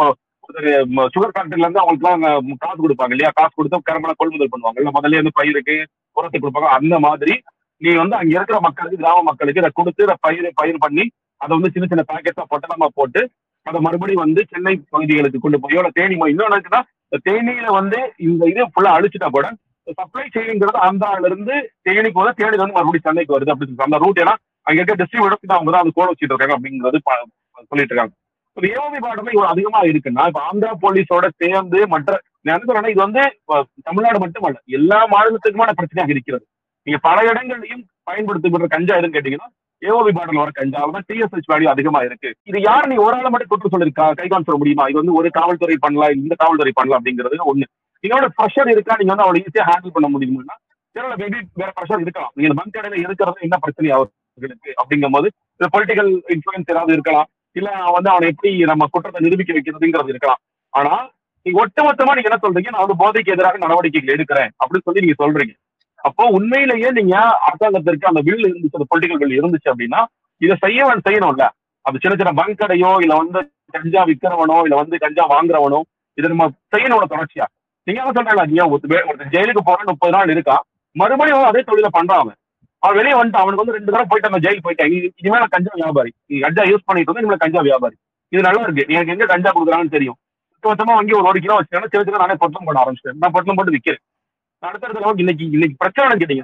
சுகர் ஃபேக்டரியில இருந்து அவங்களுக்கு எல்லாம் காசு கொடுப்பாங்க இல்லையா, காசு கொடுத்து கரம்பெல்லாம் கொள்முதல் பண்ணுவாங்க இல்ல, முதல்ல இருந்து பயிருக்கு உரத்தை கொடுப்பாங்க. அந்த மாதிரி நீ வந்து அங்க இருக்கிற மக்களுக்கு, கிராம மக்களுக்கு இதை கொடுத்து இதை பயிர் பயிர் பண்ணி அதை வந்து சின்ன சின்ன பேக்கெட்ஸா பொட்டலமா போட்டு அதை மறுபடியும் வந்து சென்னை பகுதிகளுக்கு கொண்டு போய் தேனி இன்னொன்னு இருக்குன்னா தேனியில வந்து இந்த இது ஃபுல்லா அழிச்சுட்டா கூட சப்ளை செய்யுங்கிறது ஆந்திரால இருந்து தேனிக்கு வந்து தேனி வந்து மறுபடியும் சென்னைக்கு வருது அப்படின்னு அந்த ரூட். ஏன்னா அங்க இருக்க டிஸ்ட்ரிபியூட்டர்ஸ் அவங்க தான் வந்து கோல வச்சுட்டு இருக்காங்க அப்படிங்கிறது சொல்லிட்டு இருக்காங்க. ஏஓபி பாடமே இவ்வளவு அதிகமா இருக்குன்னா இப்ப ஆந்திரா போலீஸோட சேர்ந்து மற்ற நினைக்கிறேன்னா இது வந்து தமிழ்நாடு மட்டுமல்ல எல்லா மாநிலத்துக்குமான பிரச்சனையாக இருக்கிறது. நீங்க பல இடங்களையும் பயன்படுத்தப்படுற கஞ்சா எதுன்னு கேட்டீங்கன்னா ஏஓபி பாடல் வர கஞ்சாவில் தான் டிஎஸ்ஹெச் வேல்யூ அதிகமா இருக்கு. இது யார் நீ ஒரு ஆளை மட்டும் குற்றம் சொல்லிருக்கா கை காண சொல்ல முடியுமா? இது வந்து ஒரு காவல்துறை பண்ணலாம், இந்த காவல்துறை பண்ணலாம் அப்படிங்கிறது ஒண்ணு. இதோட ப்ரெஷர் இருக்கா, நீங்க வந்து அவ்வளவு ஈஸியா ஹேண்டில் பண்ண முடியுமா? தெரியல, மேபி வேற ப்ரெஷர் இருக்கலாம். நீங்க பங்க் கடையில இருக்கிறது என்ன பிரச்சனை அவர்களுக்கு அப்படிங்கும் போது பொலிட்டிக்கல் இன்ஃபுளுன்ஸ் ஏதாவது இருக்கலாம், இல்ல வந்து அவனை எப்படி நம்ம குற்றத்தை நிரூபிக்க வைக்கிறதுங்கிறது இருக்கலாம். ஆனா நீங்க ஒட்டுமொத்தமா நீங்க என்ன சொல்றீங்க, நான் வந்து போதைக்கு எதிராக நடவடிக்கைகள் எடுக்கிறேன் அப்படின்னு சொல்லி நீங்க சொல்றீங்க. அப்போ உண்மையிலேயே நீங்க அரசாங்கத்திற்கு அந்த பில் இருந்துச்சு, அந்த பொலிட்டிக்கல் பில் இருந்துச்சு அப்படின்னா இதை செய்ய செய்யணும்ல. அது சின்ன சின்ன பங்க் கடையோ இல்ல வந்து கஞ்சா விற்கிறவனோ இல்ல வந்து கஞ்சா வாங்குறவனோ இதை நம்ம செய்யணும் தொடர்ச்சியா. நீங்க என்ன சொல்றீங்களா, நீங்க ஒரு ஜெயிலுக்கு போற முப்பது நாள் இருக்கா, மறுபடியும் அதே தொழில பண்றான் அவன் வெளியே வந்துட்டு அவனுக்கு வந்து ரெண்டு தடவை போயிட்டு அந்த ஜெயில் போயிட்டேன், இனிமேல கஞ்சா வியாபாரி, நீ கஞ்சா யூஸ் பண்ணிட்டு வந்து இனிமேல் கஞ்சா வியாபாரி, இது நல்லா இருக்கு, எனக்கு எங்க கஞ்சா கொடுக்குறாங்கன்னு தெரியும், மொத்தமா வாங்கி ஒரு ஒரு கிலோ வச்சுட்டேன்னா சின்ன சின்ன நானே பொட்டலம் போட ஆரம்பிச்சிட்டேன், நான் பொட்டலம் போட்டு விற்கிறேன். அடுத்தடுத்த இன்னைக்கு இன்னைக்கு பிரச்சனை கேட்டீங்கன்னா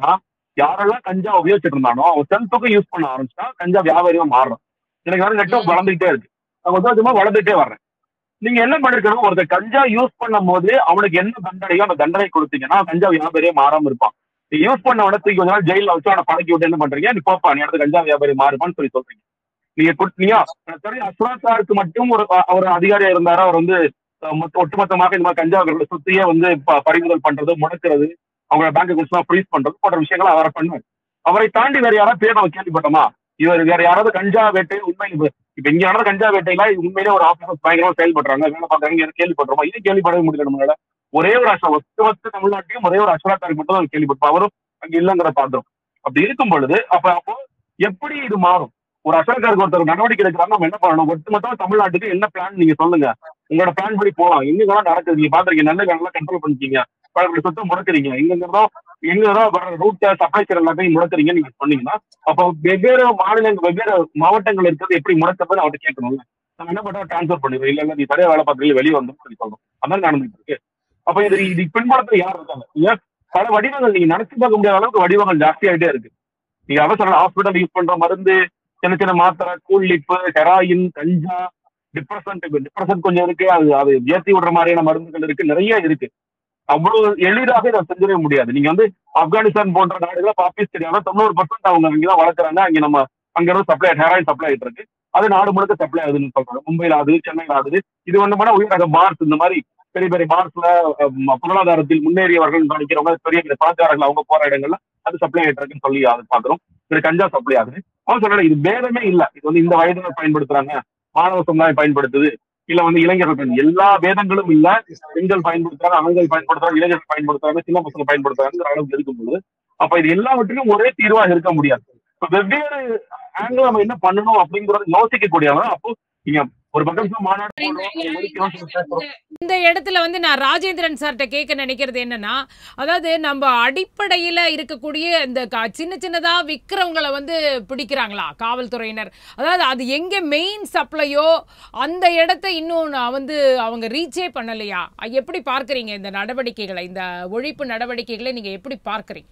யாரெல்லாம் கஞ்சா உபயோகிச்சுட்டு இருந்தானோ அவன் செல்ஃபுக்கு யூஸ் பண்ண ஆரம்பிச்சா கஞ்சா வியாபாரியா மாறும். எனக்கு வேற நெட்வொர்க் வளர்ந்துகிட்டே இருக்கு, நான் கொஞ்சம் கொஞ்சமா வளர்ந்துட்டே வர்றேன். நீங்க என்ன பண்ணிருக்கணும், ஒருத்தர் கஞ்சா யூஸ் பண்ணும் போது அவனுக்கு என்ன தண்டனையோ அந்த தண்டனை கொடுத்தீங்கன்னா கஞ்சா வியாபாரியே மாறாம இருப்பான். நீ யூஸ் பண்ண உடனே தூக்கி கொஞ்ச நாள் ஜெயில வச்சு அவனை பழக்கி விட்டு என்ன பண்றீங்க, நீ போப்பா நீ அடுத்த கஞ்சா வியாபாரி மாறுப்பான்னு சொல்லி சொல்றீங்க. நீங்க கொடுத்தீங்க அஸ்ராத்தாருக்கு மட்டும் ஒரு ஒரு அதிகாரியா இருந்தாரா, அவர் வந்து ஒட்டுமொத்தமாக இந்த மாதிரி கஞ்சா சுத்தியே வந்து பறிமுதல் பண்றது, முடக்கிறது, அவங்களோட பேங்க் அக்கௌண்ட்ஸ் ஃப்ரீஸ் பண்றது போன்ற விஷயங்களை அவரை பண்ணுவார். அவரை தாண்டி வேற யாராவது பேர் நம்ம கேள்விப்பட்டோமா? இவர் வேற யாராவது கஞ்சா வேட்டை உண்மையில இப்ப இங்க யாராவது கஞ்சா வேட்டையில உண்மையிலே ஒரு ஆபீசர் பயங்கரமா செயல்படுறாங்க, வேலை பார்க்கறாங்க, கேள்விப்படுறோமா? இதை கேள்விப்படவே முடியல நம்மளால. ஒரே ஒரு அஸ்ரா ஒட்டுமொத்த தமிழ்நாட்டையும் ஒரே ஒரு அஸ்ராத்தாருக்கு மட்டும் தான் கேள்விப்பட்டோம், அவரும் அங்க இல்லைங்கிற பாத்திரம். அப்படி இருக்கும் பொழுது அப்ப அப்போ எப்படி இது மாறும்? ஒரு அசரக்காருக்கு ஒருத்தர் நடவடிக்கை எடுக்கிறாங்க, நம்ம என்ன பண்ணணும்? ஒட்டுமொத்தமா தமிழ்நாட்டுக்கு என்ன பிளான் நீங்க சொல்லுங்க, உங்களோட பிளான் படி போகலாம். எங்கெல்லாம் நடக்குது நீங்க பாத்துருக்கீங்க, நல்ல நல்லா கண்ட்ரோல் பண்ணிக்கீங்க, பல சொத்தம் முடக்குறீங்க, எங்கெங்கதான் எங்கதான் வர ரூட்டை சப்ளை செய்யற எல்லாத்தையும் முடக்குறீங்க நீங்க சொன்னீங்கன்னா அப்போ வெவ்வேறு மாநிலங்கள் வெவ்வேறு மாவட்டங்கள் இருக்கிறது எப்படி முடக்கிறது அவர்கிட்ட கேட்கணும்ல. நம்ம என்ன பண்ணோம், டிரான்ஸ்பர் பண்ணிடுவோம், இல்ல இல்ல நீ சரியா வேலை பார்க்கறீங்க வெளியே வந்து சொல்லி சொல்றோம். அதான் நடந்துட்டு இருக்கு. அப்ப இது இது பின்புலத்துல யார் இருக்காங்க? ஏன் பல வடிவங்கள் நீங்க நினைச்சு பார்க்க முடியாத அளவுக்கு வடிவங்கள் ஜாஸ்தி ஆகிட்டே இருக்கு. நீங்க அவசர ஹாஸ்பிட்டல் யூஸ் பண்ற மருந்து, சின்ன சின்ன மாத்திரை, கூலிப்பு, ஹெராயின், கஞ்சா, டிப்ரெஷன் டிப்ரெஷன் கொஞ்சம் இருக்கு, அது அது ஏற்றி விடுற மாதிரியான மருந்துகள் இருக்கு, நிறைய இருக்கு. அவ்வளவு எளிதாக இதை செஞ்சிடவே முடியாது. நீங்க வந்து ஆப்கானிஸ்தான் போன்ற நாடுகளை பாப்பீஸ் தெரியாம தொண்ணூறு பர்சன்ட் அவங்க அங்கதான் வளர்க்குறாங்க, அங்க நம்ம அங்க இருந்து சப்ளை ஹெராயின் சப்ளை ஆயிட்டு இருக்கு, அது நாடு முழுக்க சப்ளை ஆகுதுன்னு சொல்றாங்க. மும்பையில் ஆகுது, சென்னையில் ஆகுது. இது ஒண்ணு பண்ணா உயிரக மார்ஸ் இந்த மாதிரி பெரிய பெரிய மார்ஸ்ல பொருளாதாரத்தில் முன்னேறியவர்கள் நினைக்கிறவங்க பெரிய பெரிய பணக்காரர்கள் அவங்க போற இடங்கள்ல அது சப்ளை ஆயிட்டு இருக்குன்னு சொல்லி அது பாக்குறோம். இது கஞ்சா சப்ளை ஆகுது. அவங்க சொல்ற இது பேதமே இல்ல, இது வந்து இந்த வயதுல பயன்படுத்துறாங்க, மாணவ சமுதாயம் பயன்படுத்துது, இல்ல வந்து இளைஞர்கள், எல்லா பேதங்களும் இல்ல, பெண்கள் பயன்படுத்துறாங்க, ஆண்கள் பயன்படுத்துறாங்க, இளைஞர்கள் பயன்படுத்துறாங்க, சின்ன பசங்க பயன்படுத்துறாங்கிற அளவுக்கு இருக்கும்போது அப்ப இது எல்லாவற்றிலும் ஒரே தீர்வாக இருக்க முடியாது. இப்ப வெவ்வேறு ஆங்கிள் நம்ம என்ன பண்ணணும் அப்படிங்கறது யோசிக்க கூடியவங்க. அப்போ நீங்க ஒரு பக்கம் மாநாடு போடுறோம். இந்த இடத்துல வந்து நான் ராஜேந்திரன் சார்கிட்ட கேட்க நினைக்கிறது என்னன்னா, அதாவது நம்ம அடிப்படையில இருக்கக்கூடிய இந்த சின்ன சின்னதா விற்கிறவங்களை வந்து பிடிக்கிறாங்களா காவல்துறையினர்? அதாவது அது எங்க மெயின் சப்ளையோ அந்த இடத்தை இன்னும் வந்து அவங்க ரீச்சே பண்ணலையா? எப்படி பார்க்கறீங்க இந்த நடவடிக்கைகளை, இந்த ஒழிப்பு நடவடிக்கைகளை நீங்க எப்படி பார்க்கறீங்க?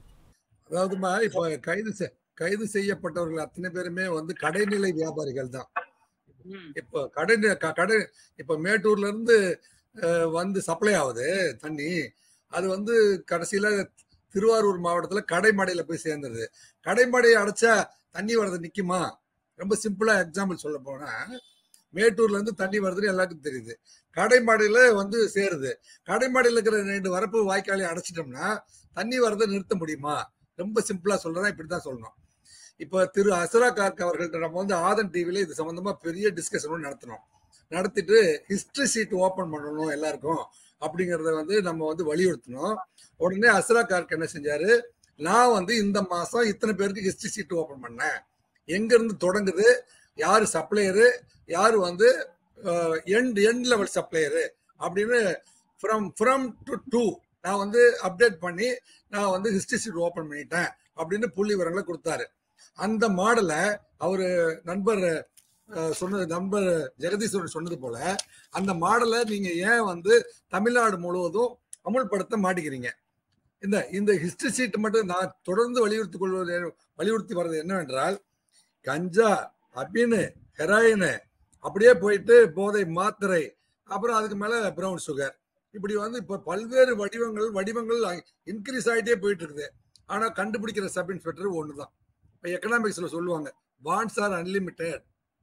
அதாவதுமா இப்ப கைது கைது செய்யப்பட்டவர்கள் அத்தனை பேருமே வந்து கடைநிலை வியாபாரிகள் தான். இப்ப கடை கடை இப்ப மேட்டூர்ல இருந்து வந்து சப்ளை ஆகுது தண்ணி, அது வந்து கடைசியில திருவாரூர் மாவட்டத்துல கடைமடையில போய் சேர்ந்துருது. கடைமடையை அடைச்சா தண்ணி வர்றது நிக்குமா? ரொம்ப சிம்பிளா எக்ஸாம்பிள் சொல்ல போனா, மேட்டூர்ல இருந்து தண்ணி வருதுன்னு எல்லாருக்கும் தெரியுது, கடைமடையில வந்து சேருது. கடைமடையில இருக்கிற ரெண்டு வரப்பு வாய்க்காலை அடைச்சிட்டோம்னா தண்ணி வரதை நிறுத்த முடியுமா? ரொம்ப சிம்பிளா சொல்றேன், இப்படிதான் சொல்லணும். இப்ப திரு அசரா கார்க் அவர்கள்ட்ட நம்ம வந்து ஆதன் டிவில இது சம்பந்தமா பெரிய டிஸ்கஷன் நடத்தினோம். நடத்திட்டு ஹிஸ்டரி சீட் ஓபன் பண்ணணும் எல்லாருக்கும் அப்படிங்கறத வந்து நம்ம வந்து வலியுறுத்தினோம். உடனே அசரா கார்க் என்ன செஞ்சாரு, நான் வந்து இந்த மாசம் இத்தனை பேருக்கு ஹிஸ்டரி சீட் ஓபன் பண்ணேன், எங்க இருந்து தொடங்குது, யாரு சப்ளையரு, யாரு வந்து எண்ட் எண்ட் லெவல் சப்ளையரு அப்படின்னு ஃப்ரம் ஃப்ரம் டு டூ நான் வந்து அப்டேட் பண்ணி நான் வந்து ஹிஸ்டரி சீட் ஓபன் பண்ணிட்டேன் அப்படின்னு புள்ளி விவரங்களை கொடுத்தாரு. அந்த மாடலை அவரு நண்பர் சொன்னது, நண்பர் ஜெகதீஸ்வரன் சொன்னது போல அந்த மாடலை நீங்க ஏன் வந்து தமிழ்நாடு முழுவதும் அமுல்படுத்த மாட்டேங்கிறீங்க? இந்த இந்த ஹிஸ்டரி சீட் மட்டும் நான் தொடர்ந்து வலியுறுத்தி கொள்வது வலியுறுத்தி வர்றது என்னவென்றால், கஞ்சா, அபினு, ஹெராயின், அப்படியே போயிட்டு போதை மாத்திரை, அப்புறம் அதுக்கு மேல பிரவுன் சுகர், இப்படி வந்து இப்ப பல்வேறு வடிவங்கள் வடிவங்கள் இன்க்ரீஸ் ஆகிட்டே போயிட்டு இருக்குது. ஆனா கண்டுபிடிக்கிற சப் இன்ஸ்பெக்டர் ஒண்ணுதான். இப்ப எக்கனாமிக்ஸ்ல சொல்லுவாங்க, wants are unlimited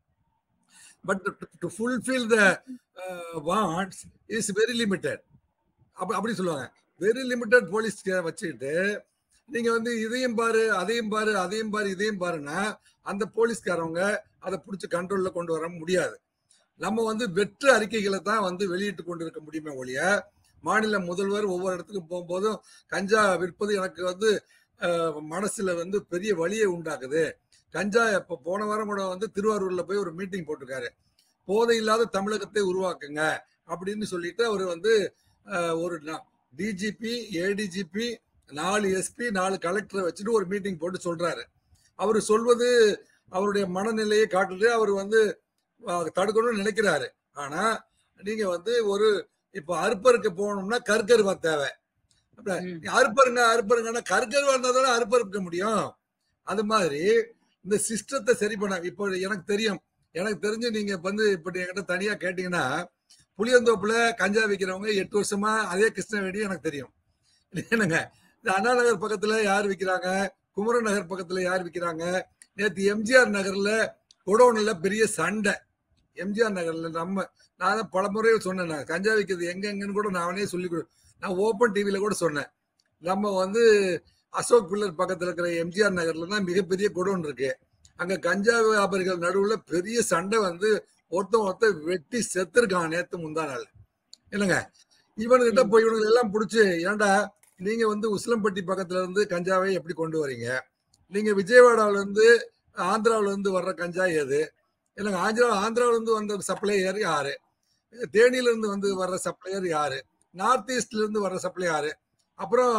but to fulfil the wants is very limited அப்படி சொல்லுவாங்க. வெரி லிமிட்டெட் போலீஸ் வச்சுக்கிட்டு நீங்க வந்து இதையும் பாரு அதையும் பாரு அதையும் பாரு இதையும் பாருன்னா அந்த போலீஸ்காரவங்க அதை பிடிச்சி கண்ட்ரோல்ல கொண்டு வர முடியாது. நம்ம வந்து வெற்று அறிக்கைகளை தான் வந்து வெளியிட்டு கொண்டு இருக்க முடியுமே ஒழிய, மாநில முதல்வர் ஒவ்வொரு இடத்துக்கும் போகும்போதும் கஞ்சா விற்பது எனக்கு வந்து மனசுல வந்து பெரிய வலியை உண்டாக்குது. கஞ்சா இப்ப போன வாரம் கூட வந்து திருவாரூர்ல போய் ஒரு மீட்டிங் போட்டிருக்காரு, போதை இல்லாத தமிழகத்தை உருவாக்குங்க அப்படின்னு சொல்லிட்டு அவர் வந்து ஒரு டிஜிபி, ஏடிஜிபி, நாலு எஸ்பி, நாலு கலெக்டரை வச்சுட்டு ஒரு மீட்டிங் போட்டு சொல்றாரு. அவரு சொல்வது அவருடைய மனநிலையை காட்டுது, அவர் வந்து தடுக்கணும்னு நினைக்கிறாரு. ஆனா நீங்க வந்து ஒரு இப்ப அறுப்பருக்கு போகணும்னா கற்கருவா தேவை, அறுப்பருங்க அறுப்பருங்கன்னா கருக்கருவா இருந்தா தானே அறுப்பறுக்க முடியும். அது மாதிரி இந்த சிஸ்டத்தை சரி பண்ண இப்போ எனக்கு தெரியும், எனக்கு தெரிஞ்சு நீங்க வந்து இப்படி என்கிட்ட தனியா கேட்டீங்கன்னா, புளியந்தோப்புல கஞ்சா விற்கிறவங்க எட்டு வருஷமா அதே கிருஷ்ணவேணி எனக்கு தெரியும். என்னங்க இந்த அண்ணா நகர் பக்கத்துல யார் விற்கிறாங்க, குமரன் நகர் பக்கத்துல யார் விற்கிறாங்க. நேற்று எம்ஜிஆர் நகர்ல குடோன்ல பெரிய சண்டை. எம்ஜிஆர் நகர்ல நம்ம நான் தான் பல முறை சொன்னேன், கஞ்சா விற்கிறது எங்க எங்கன்னு கூட நானே சொல்லி கொடு நான் ஓப்பன் டிவியில கூட சொன்னேன். நம்ம வந்து அசோக் பில்லர் பக்கத்துல இருக்கிற எம்ஜிஆர் நகர்ல தான் மிகப்பெரிய குடோன் இருக்கு. அங்க கஞ்சா வியாபாரிகள் நடுவுல பெரிய சண்டை வந்து ஒருத்தன் ஒருத்தர் வெட்டி செத்துருக்கான் நேத்து முந்தா நாள். இல்லைங்க, இவனுக்கிட்ட போய் இவனுக்கு எல்லாம் பிடிச்சி, ஏன்டா நீங்க வந்து உசிலம்பட்டி பக்கத்துல இருந்து கஞ்சாவை எப்படி கொண்டு வரீங்க, நீங்க விஜயவாடாவில இருந்து ஆந்திராவில இருந்து வர்ற கஞ்சா எது, இல்லைங்க ஆந்திரா ஆந்திராவில இருந்து வந்த சப்ளையர் யாரு, தேனியில இருந்து வந்து வர்ற சப்ளையர் யாரு, நார்த் ஈஸ்ட்ல இருந்து வர்ற சப்ளை யாரு, அப்புறம்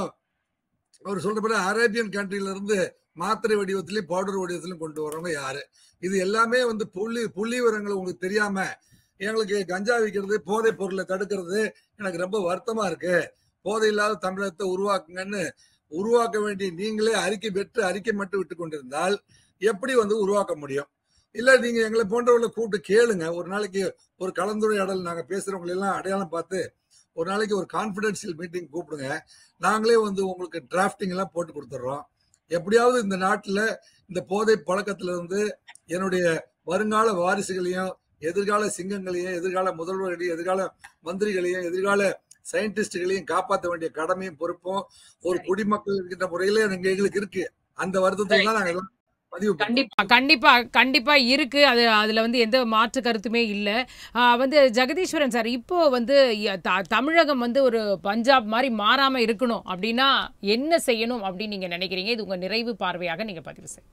அவர் சொல்ற அரேபியன் கண்ட்ரில இருந்து மாத்திரை வடிவத்திலையும் பவுடர் வடிவத்திலையும் கொண்டு வரவங்க யாரு. இது எல்லாமே வந்து புள்ளி புள்ளி விவரங்கள் உங்களுக்கு தெரியாம எங்களுக்கு கஞ்சா விற்கிறது, போதை பொருளை தடுக்கிறது எனக்கு ரொம்ப வருத்தமா இருக்கு. போதை இல்லாத தமிழகத்தை உருவாக்குங்கன்னு உருவாக்க வேண்டிய நீங்களே அறிக்கை பெற்று அறிக்கை மட்டும் விட்டு கொண்டிருந்தால் எப்படி வந்து உருவாக்க முடியும்? இல்ல நீங்க எங்களை போன்றவங்களை கூப்பிட்டு கேளுங்க. ஒரு நாளைக்கு ஒரு கலந்துரையாடல் நாங்க பேசுறவங்களை எல்லாம் அடையாளம் பார்த்து ஒரு நாளைக்கு ஒரு கான்ஃபிடென்ஷியல் மீட்டிங் கூப்பிடுங்க. நாங்களே வந்து உங்களுக்கு டிராஃப்டிங் எல்லாம் போட்டு கொடுத்துட்றோம். எப்படியாவது இந்த நாட்டுல இந்த போதை பழக்கத்துல இருந்து என்னுடைய வருங்கால வாரிசுகளையும் எதிர்கால சிங்கங்களையும் எதிர்கால முதல்வர்களையும் எதிர்கால மந்திரிகளையும் எதிர்கால சயின்டிஸ்டுகளையும் காப்பாற்ற வேண்டிய கடமையும் பொறுப்பும் ஒரு குடிமக்கள் இருக்கின்ற முறையில எங்களுக்கு இருக்கு. அந்த வருத்தத்துக்கு தான் நாங்க எல்லாம் பதிவு பண்றோம். கண்டிப்பா கண்டிப்பா கண்டிப்பா இருக்கு. அது அதுல வந்து எந்த மாற்று கருத்துமே இல்ல. ஆ, வந்து ஜெகதீஸ்வரன் சார், இப்போ வந்து ய- த- தமிழகம் வந்து ஒரு பஞ்சாப் மாதிரி மாறாம இருக்கணும் அப்படின்னா என்ன செய்யணும் அப்படின்னு நீங்க நினைக்கிறீங்க? இது உங்க நிறைவு பார்வையாக நீங்க பதிவு செய்யுங்க.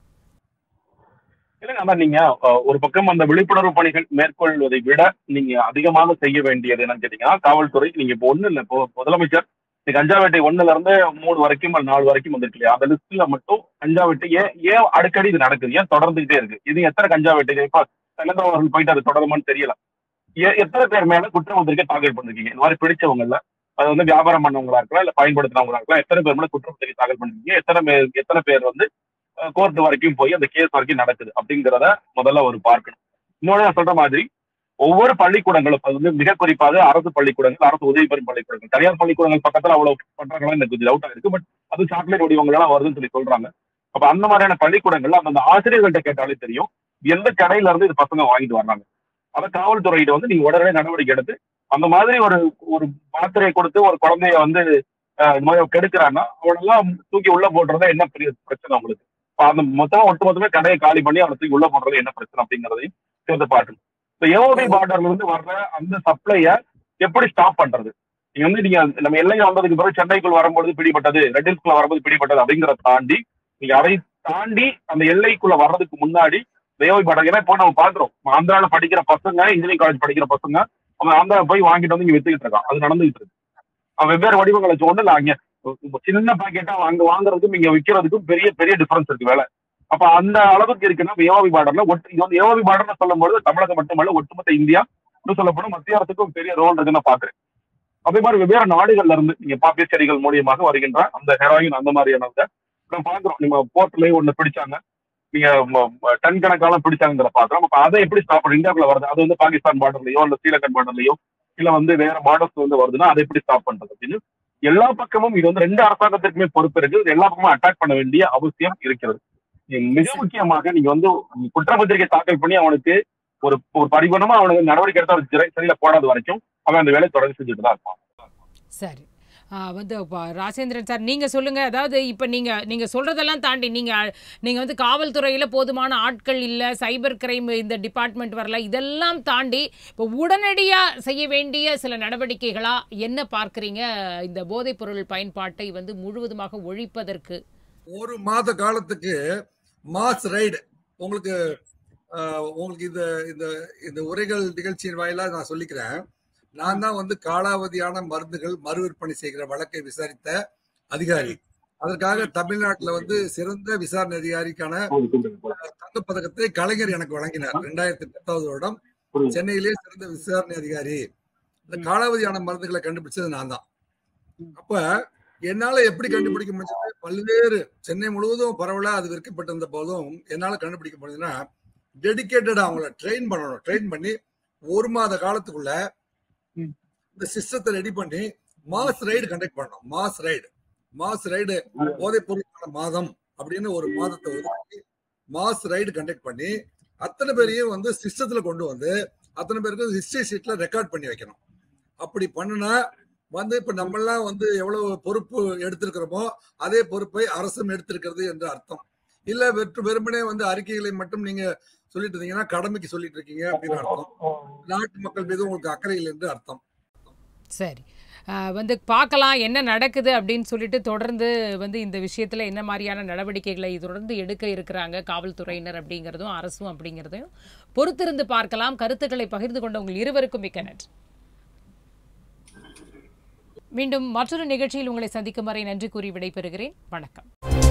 இல்லைங்க, அதான் நீங்க அஹ், ஒரு பக்கம் அந்த விழிப்புணர்வு பணிகள் மேற்கொள்வதை விட நீங்க அதிகமாக செய்ய வேண்டியது என்னன்னு கேட்டீங்கன்னா, காவல்துறை நீங்க இப்போ ஒண்ணு இல்லை, இப்போ முதலமைச்சர் இந்த கஞ்சா வேட்டை ஒண்ணுல இருந்து மூணு வரைக்கும் அல்லது நாலு வரைக்கும் வந்துருக்கு இல்லையா, அந்த லிஸ்ட்ல மட்டும் கஞ்சா வேட்டை ஏன் ஏன் அடிக்கடி இது நடக்குது, ஏன் தொடர்ந்துகிட்டே இருக்கு, இது எத்தனை கஞ்சா வேட்டைகள் இப்ப சைலேந்திர அவர்கள் போயிட்டு அது தொடருமான்னு தெரியல. எ- எத்தனை பேர் மேல குற்றப்பத்திரிக்கை தாக்கல் பண்ணிருக்கீங்க, இந்த மாதிரி பிடிச்சவங்க இல்ல, அது வந்து வியாபாரம் பண்ணவங்களா இருக்கலாம் இல்ல பயன்படுத்தினவங்களா இருக்கலாம், எத்தனை பேர் மேல குற்றப்பத்திரிக்கை தாக்கல் பண்ணிருக்கீங்க, எத்தனை பேர் எத்தனை பேர் வந்து கோர்ட் வரைக்கும் போய் அந்த கேஸ் வரைக்கும் நடக்குது அப்படிங்கிறத முதல்ல ஒரு பார்க்கணும். இன்னொன்னு நான் சொல்ற மாதிரி ஒவ்வொரு பள்ளிக்கூடங்களும், அது வந்து மிக குறிப்பாக அரசு பள்ளிக்கூடங்கள், அரசு உதவி பெறும் பள்ளிக்கூடங்கள், தனியார் பள்ளிக்கூடங்கள் பக்கத்துல அவ்வளவு பண்றாங்களா எனக்கு கொஞ்சம் டவுட்டா இருக்கு. பட் அது சாக்லேட் வடிவங்கள் எல்லாம் வருதுன்னு சொல்லி சொல்றாங்க. அப்ப அந்த மாதிரியான பள்ளிக்கூடங்கள்ல அந்த ஆசிரியர்கள்ட்ட கேட்டாலே தெரியும் எந்த கடையில இருந்து இது பசங்க வாங்கிட்டு வர்றாங்க. அதை காவல்துறையிட்ட வந்து நீங்க உடனே நடவடிக்கை எடுத்து அந்த மாதிரி ஒரு ஒரு மாத்திரையை கொடுத்து ஒரு குழந்தைய வந்து அஹ், இந்த மாதிரி கெடுக்கிறான்னா அவனெல்லாம் தூக்கி உள்ள போடுறதா என்ன பெரிய பிரச்சனை உங்களுக்கு? இப்ப அந்த மொத்தமா ஒட்டு மொத்தமே கடையை காலி பண்ணி அவனை தூக்கி உள்ள போடுறது என்ன பிரச்சனை அப்படிங்கிறதையும் சேர்ந்து பார்க்கணும். இப்போ ஏஓபி பார்டர்ல இருந்து வர்ற அந்த சப்ளைய எப்படி ஸ்டாப் பண்றது? நீங்க வந்து நீங்க நம்ம எல்லையை வந்ததுக்கு பிறகு சென்னைக்குள் வரும்போது பிடிபட்டது, ரெட் ஹில்ஸ்குள்ள வரும்போது பிடிபட்டது அப்படிங்கிறத தாண்டி நீங்க அதை தாண்டி அந்த எல்லைக்குள்ள வர்றதுக்கு முன்னாடி ஏஓபி பார்டர், ஏன்னா இப்போ நம்ம பாக்குறோம் ஆந்திரால படிக்கிற பசங்க, இன்ஜினியரிங் காலேஜ் படிக்கிற பசங்க அவன் ஆந்திரா போய் வாங்கிட்டு வந்து இங்க வித்துக்கிட்டு இருக்கான். அது நடந்துகிட்டு இருக்கு. அவன் வெவ்வேறு வடிவங்களை ஒண்ணு இல்ல, அங்க சின்ன பாக்கெட்டா அங்க வாங்குறதுக்கும் இங்க விற்கிறதுக்கும் பெரிய பெரிய டிஃபரன்ஸ் இருக்கு வேலை. அப்ப அந்த அளவுக்கு இருக்குன்னா ஏஓபி பார்டர்ல ஒட்டு இது வந்து ஏஓபி பார்டர்னு சொல்லும்போது தமிழகம் மட்டுமல்ல ஒட்டுமொத்த இந்தியா இன்னும் சொல்லப்படும் மத்திய அரசுக்கும் பெரிய ரோல் இருக்குன்னு நான் பாக்குறேன். அதே மாதிரி வெவ்வேறு நாடுகள்ல இருந்து நீங்க பாப்பிய செடிகள் மூலியமாக வருகின்ற அந்த ஹெராயின் அந்த மாதிரியானதை நம்ம பாக்குறோம். நீங்க போர்ட்லயே ஒண்ணு பிடிச்சாங்க, நீங்க டன் கணக்கால பிடிச்சாங்கிற பாக்குறோம். அப்ப அதை எப்படி ஸ்டாப் பண்ண இந்தியாவுக்குள்ள வருது, அது வந்து பாகிஸ்தான் பார்டர்லயோ இல்ல ஸ்ரீலங்கன் பார்டர்லயோ இல்ல வந்து வேற பார்டர்ஸ் வந்து வருதுன்னா அதை எப்படி ஸ்டாப் பண்றது அப்படின்னு எல்லா பக்கமும் இது வந்து ரெண்டு அரசாங்கத்திற்குமே பொறுப்பு இருக்கு. இது எல்லா பக்கமும் அட்டாக் பண்ண வேண்டிய அவசியம் இருக்கிறது. மிக முக்கியமாக நீங்க வந்து குற்றப்பத்திரிகை தாக்கல் பண்ணி அவனுக்கு ஒரு ஒரு பரிபூர்ணமா அவனுக்கு நடவடிக்கை எடுத்து அவர் சிறை சிறையில போடாத வரைக்கும் அவன் அந்த வேலையை தொடர்ந்து செஞ்சுட்டு தான் இருப்பான். சரி. ஆ, வந்து இப்போ ராஜேந்திரன் சார் நீங்கள் சொல்லுங்கள். அதாவது இப்போ நீங்கள் நீங்கள் சொல்கிறதெல்லாம் தாண்டி நீங்கள் நீங்கள் வந்து காவல்துறையில் போதுமான ஆட்கள் இல்லை, சைபர் கிரைம் இந்த டிபார்ட்மெண்ட் வரல, இதெல்லாம் தாண்டி இப்போ உடனடியாக செய்ய வேண்டிய சில நடவடிக்கைகளாக என்ன பார்க்குறீங்க இந்த போதைப்பொருள் பயன்பாட்டை வந்து முழுவதுமாக ஒழிப்பதற்கு? ஒரு மாத காலத்துக்கு மாஸ் ரைடு உங்களுக்கு ஆஹ், உங்களுக்கு இந்த இந்த இந்த உரைகள் நிகழ்ச்சியின் வாயிலாக நான் சொல்லிக்கிறேன். நான் தான் வந்து காலாவதியான மருந்துகள் மறு விற்பனை செய்கிற வழக்கை விசாரித்த அதிகாரி. அதற்காக தமிழ்நாட்டுல வந்து சிறந்த விசாரணை அதிகாரிக்கான தங்கப்பதக்கத்தை கலைஞர் எனக்கு வழங்கினார். ரெண்டாயிரத்தி பத்தாவது வருடம் சென்னையிலேயே சிறந்த விசாரணை அதிகாரி. இந்த காலாவதியான மருந்துகளை கண்டுபிடிச்சது நான் தான். அப்ப என்னால எப்படி கண்டுபிடிக்க முடிஞ்சது? பல்வேறு சென்னை முழுவதும் பரவலா அது விற்கப்பட்டிருந்த போதும் என்னால கண்டுபிடிக்க முடியுதுன்னா, டெடிகேட்டடா அவங்கள ட்ரெயின் பண்ணணும். ட்ரெயின் பண்ணி ஒரு மாத காலத்துக்குள்ள இந்த சிஸ்டத்தை ரெடி பண்ணி மாஸ் ரைடு கண்டக்ட் பண்ணணும். மாஸ் ரைடு மாஸ் ரைடு போதைப் பொருளுக்கான மாதம் அப்படின்னு ஒரு மாதத்தை ஒதுக்கி மாஸ் ரைடு கண்டக்ட் பண்ணி அத்தனை பேரையும் வந்து சிஸ்டத்துல கொண்டு வந்து அத்தனை பேருக்கு ஹிஸ்டரி ஷீட்ல ரெக்கார்ட் பண்ணி வைக்கணும். அப்படி பண்ணுனா வந்து இப்ப நம்ம எல்லாம் வந்து எவ்வளவு பொறுப்பு எடுத்திருக்கிறோமோ அதே பொறுப்பை அரசும் எடுத்திருக்கிறது என்று அர்த்தம். இல்ல வெற்று வெறுமனே வந்து அறிக்கைகளை மட்டும் நீங்க சொல்லிட்டு இருந்தீங்கன்னா கடமைக்கு சொல்லிட்டு இருக்கீங்க அப்படின்னு அர்த்தம். நாட்டு மக்கள் மீது உங்களுக்கு அக்கறை இல்லை என்று அர்த்தம். சரி, வந்து பார்க்கலாம் என்ன நடக்குது அப்படின்னு சொல்லிட்டு தொடர்ந்து வந்து இந்த விஷயத்தில் என்ன மாதிரியான நடவடிக்கைகளை தொடர்ந்து எடுக்க இருக்கிறாங்க காவல்துறையினர் அப்படிங்கிறதும் அரசும் அப்படிங்கிறதையும் பொறுத்திருந்து பார்க்கலாம். கருத்துக்களை பகிர்ந்து கொண்ட உங்கள் இருவருக்கும் மிக்க நன்றி. மீண்டும் மற்றொரு நிகழ்ச்சியில் உங்களை சந்திக்கும் வரை நன்றி கூறி விடைபெறுகிறேன். வணக்கம்.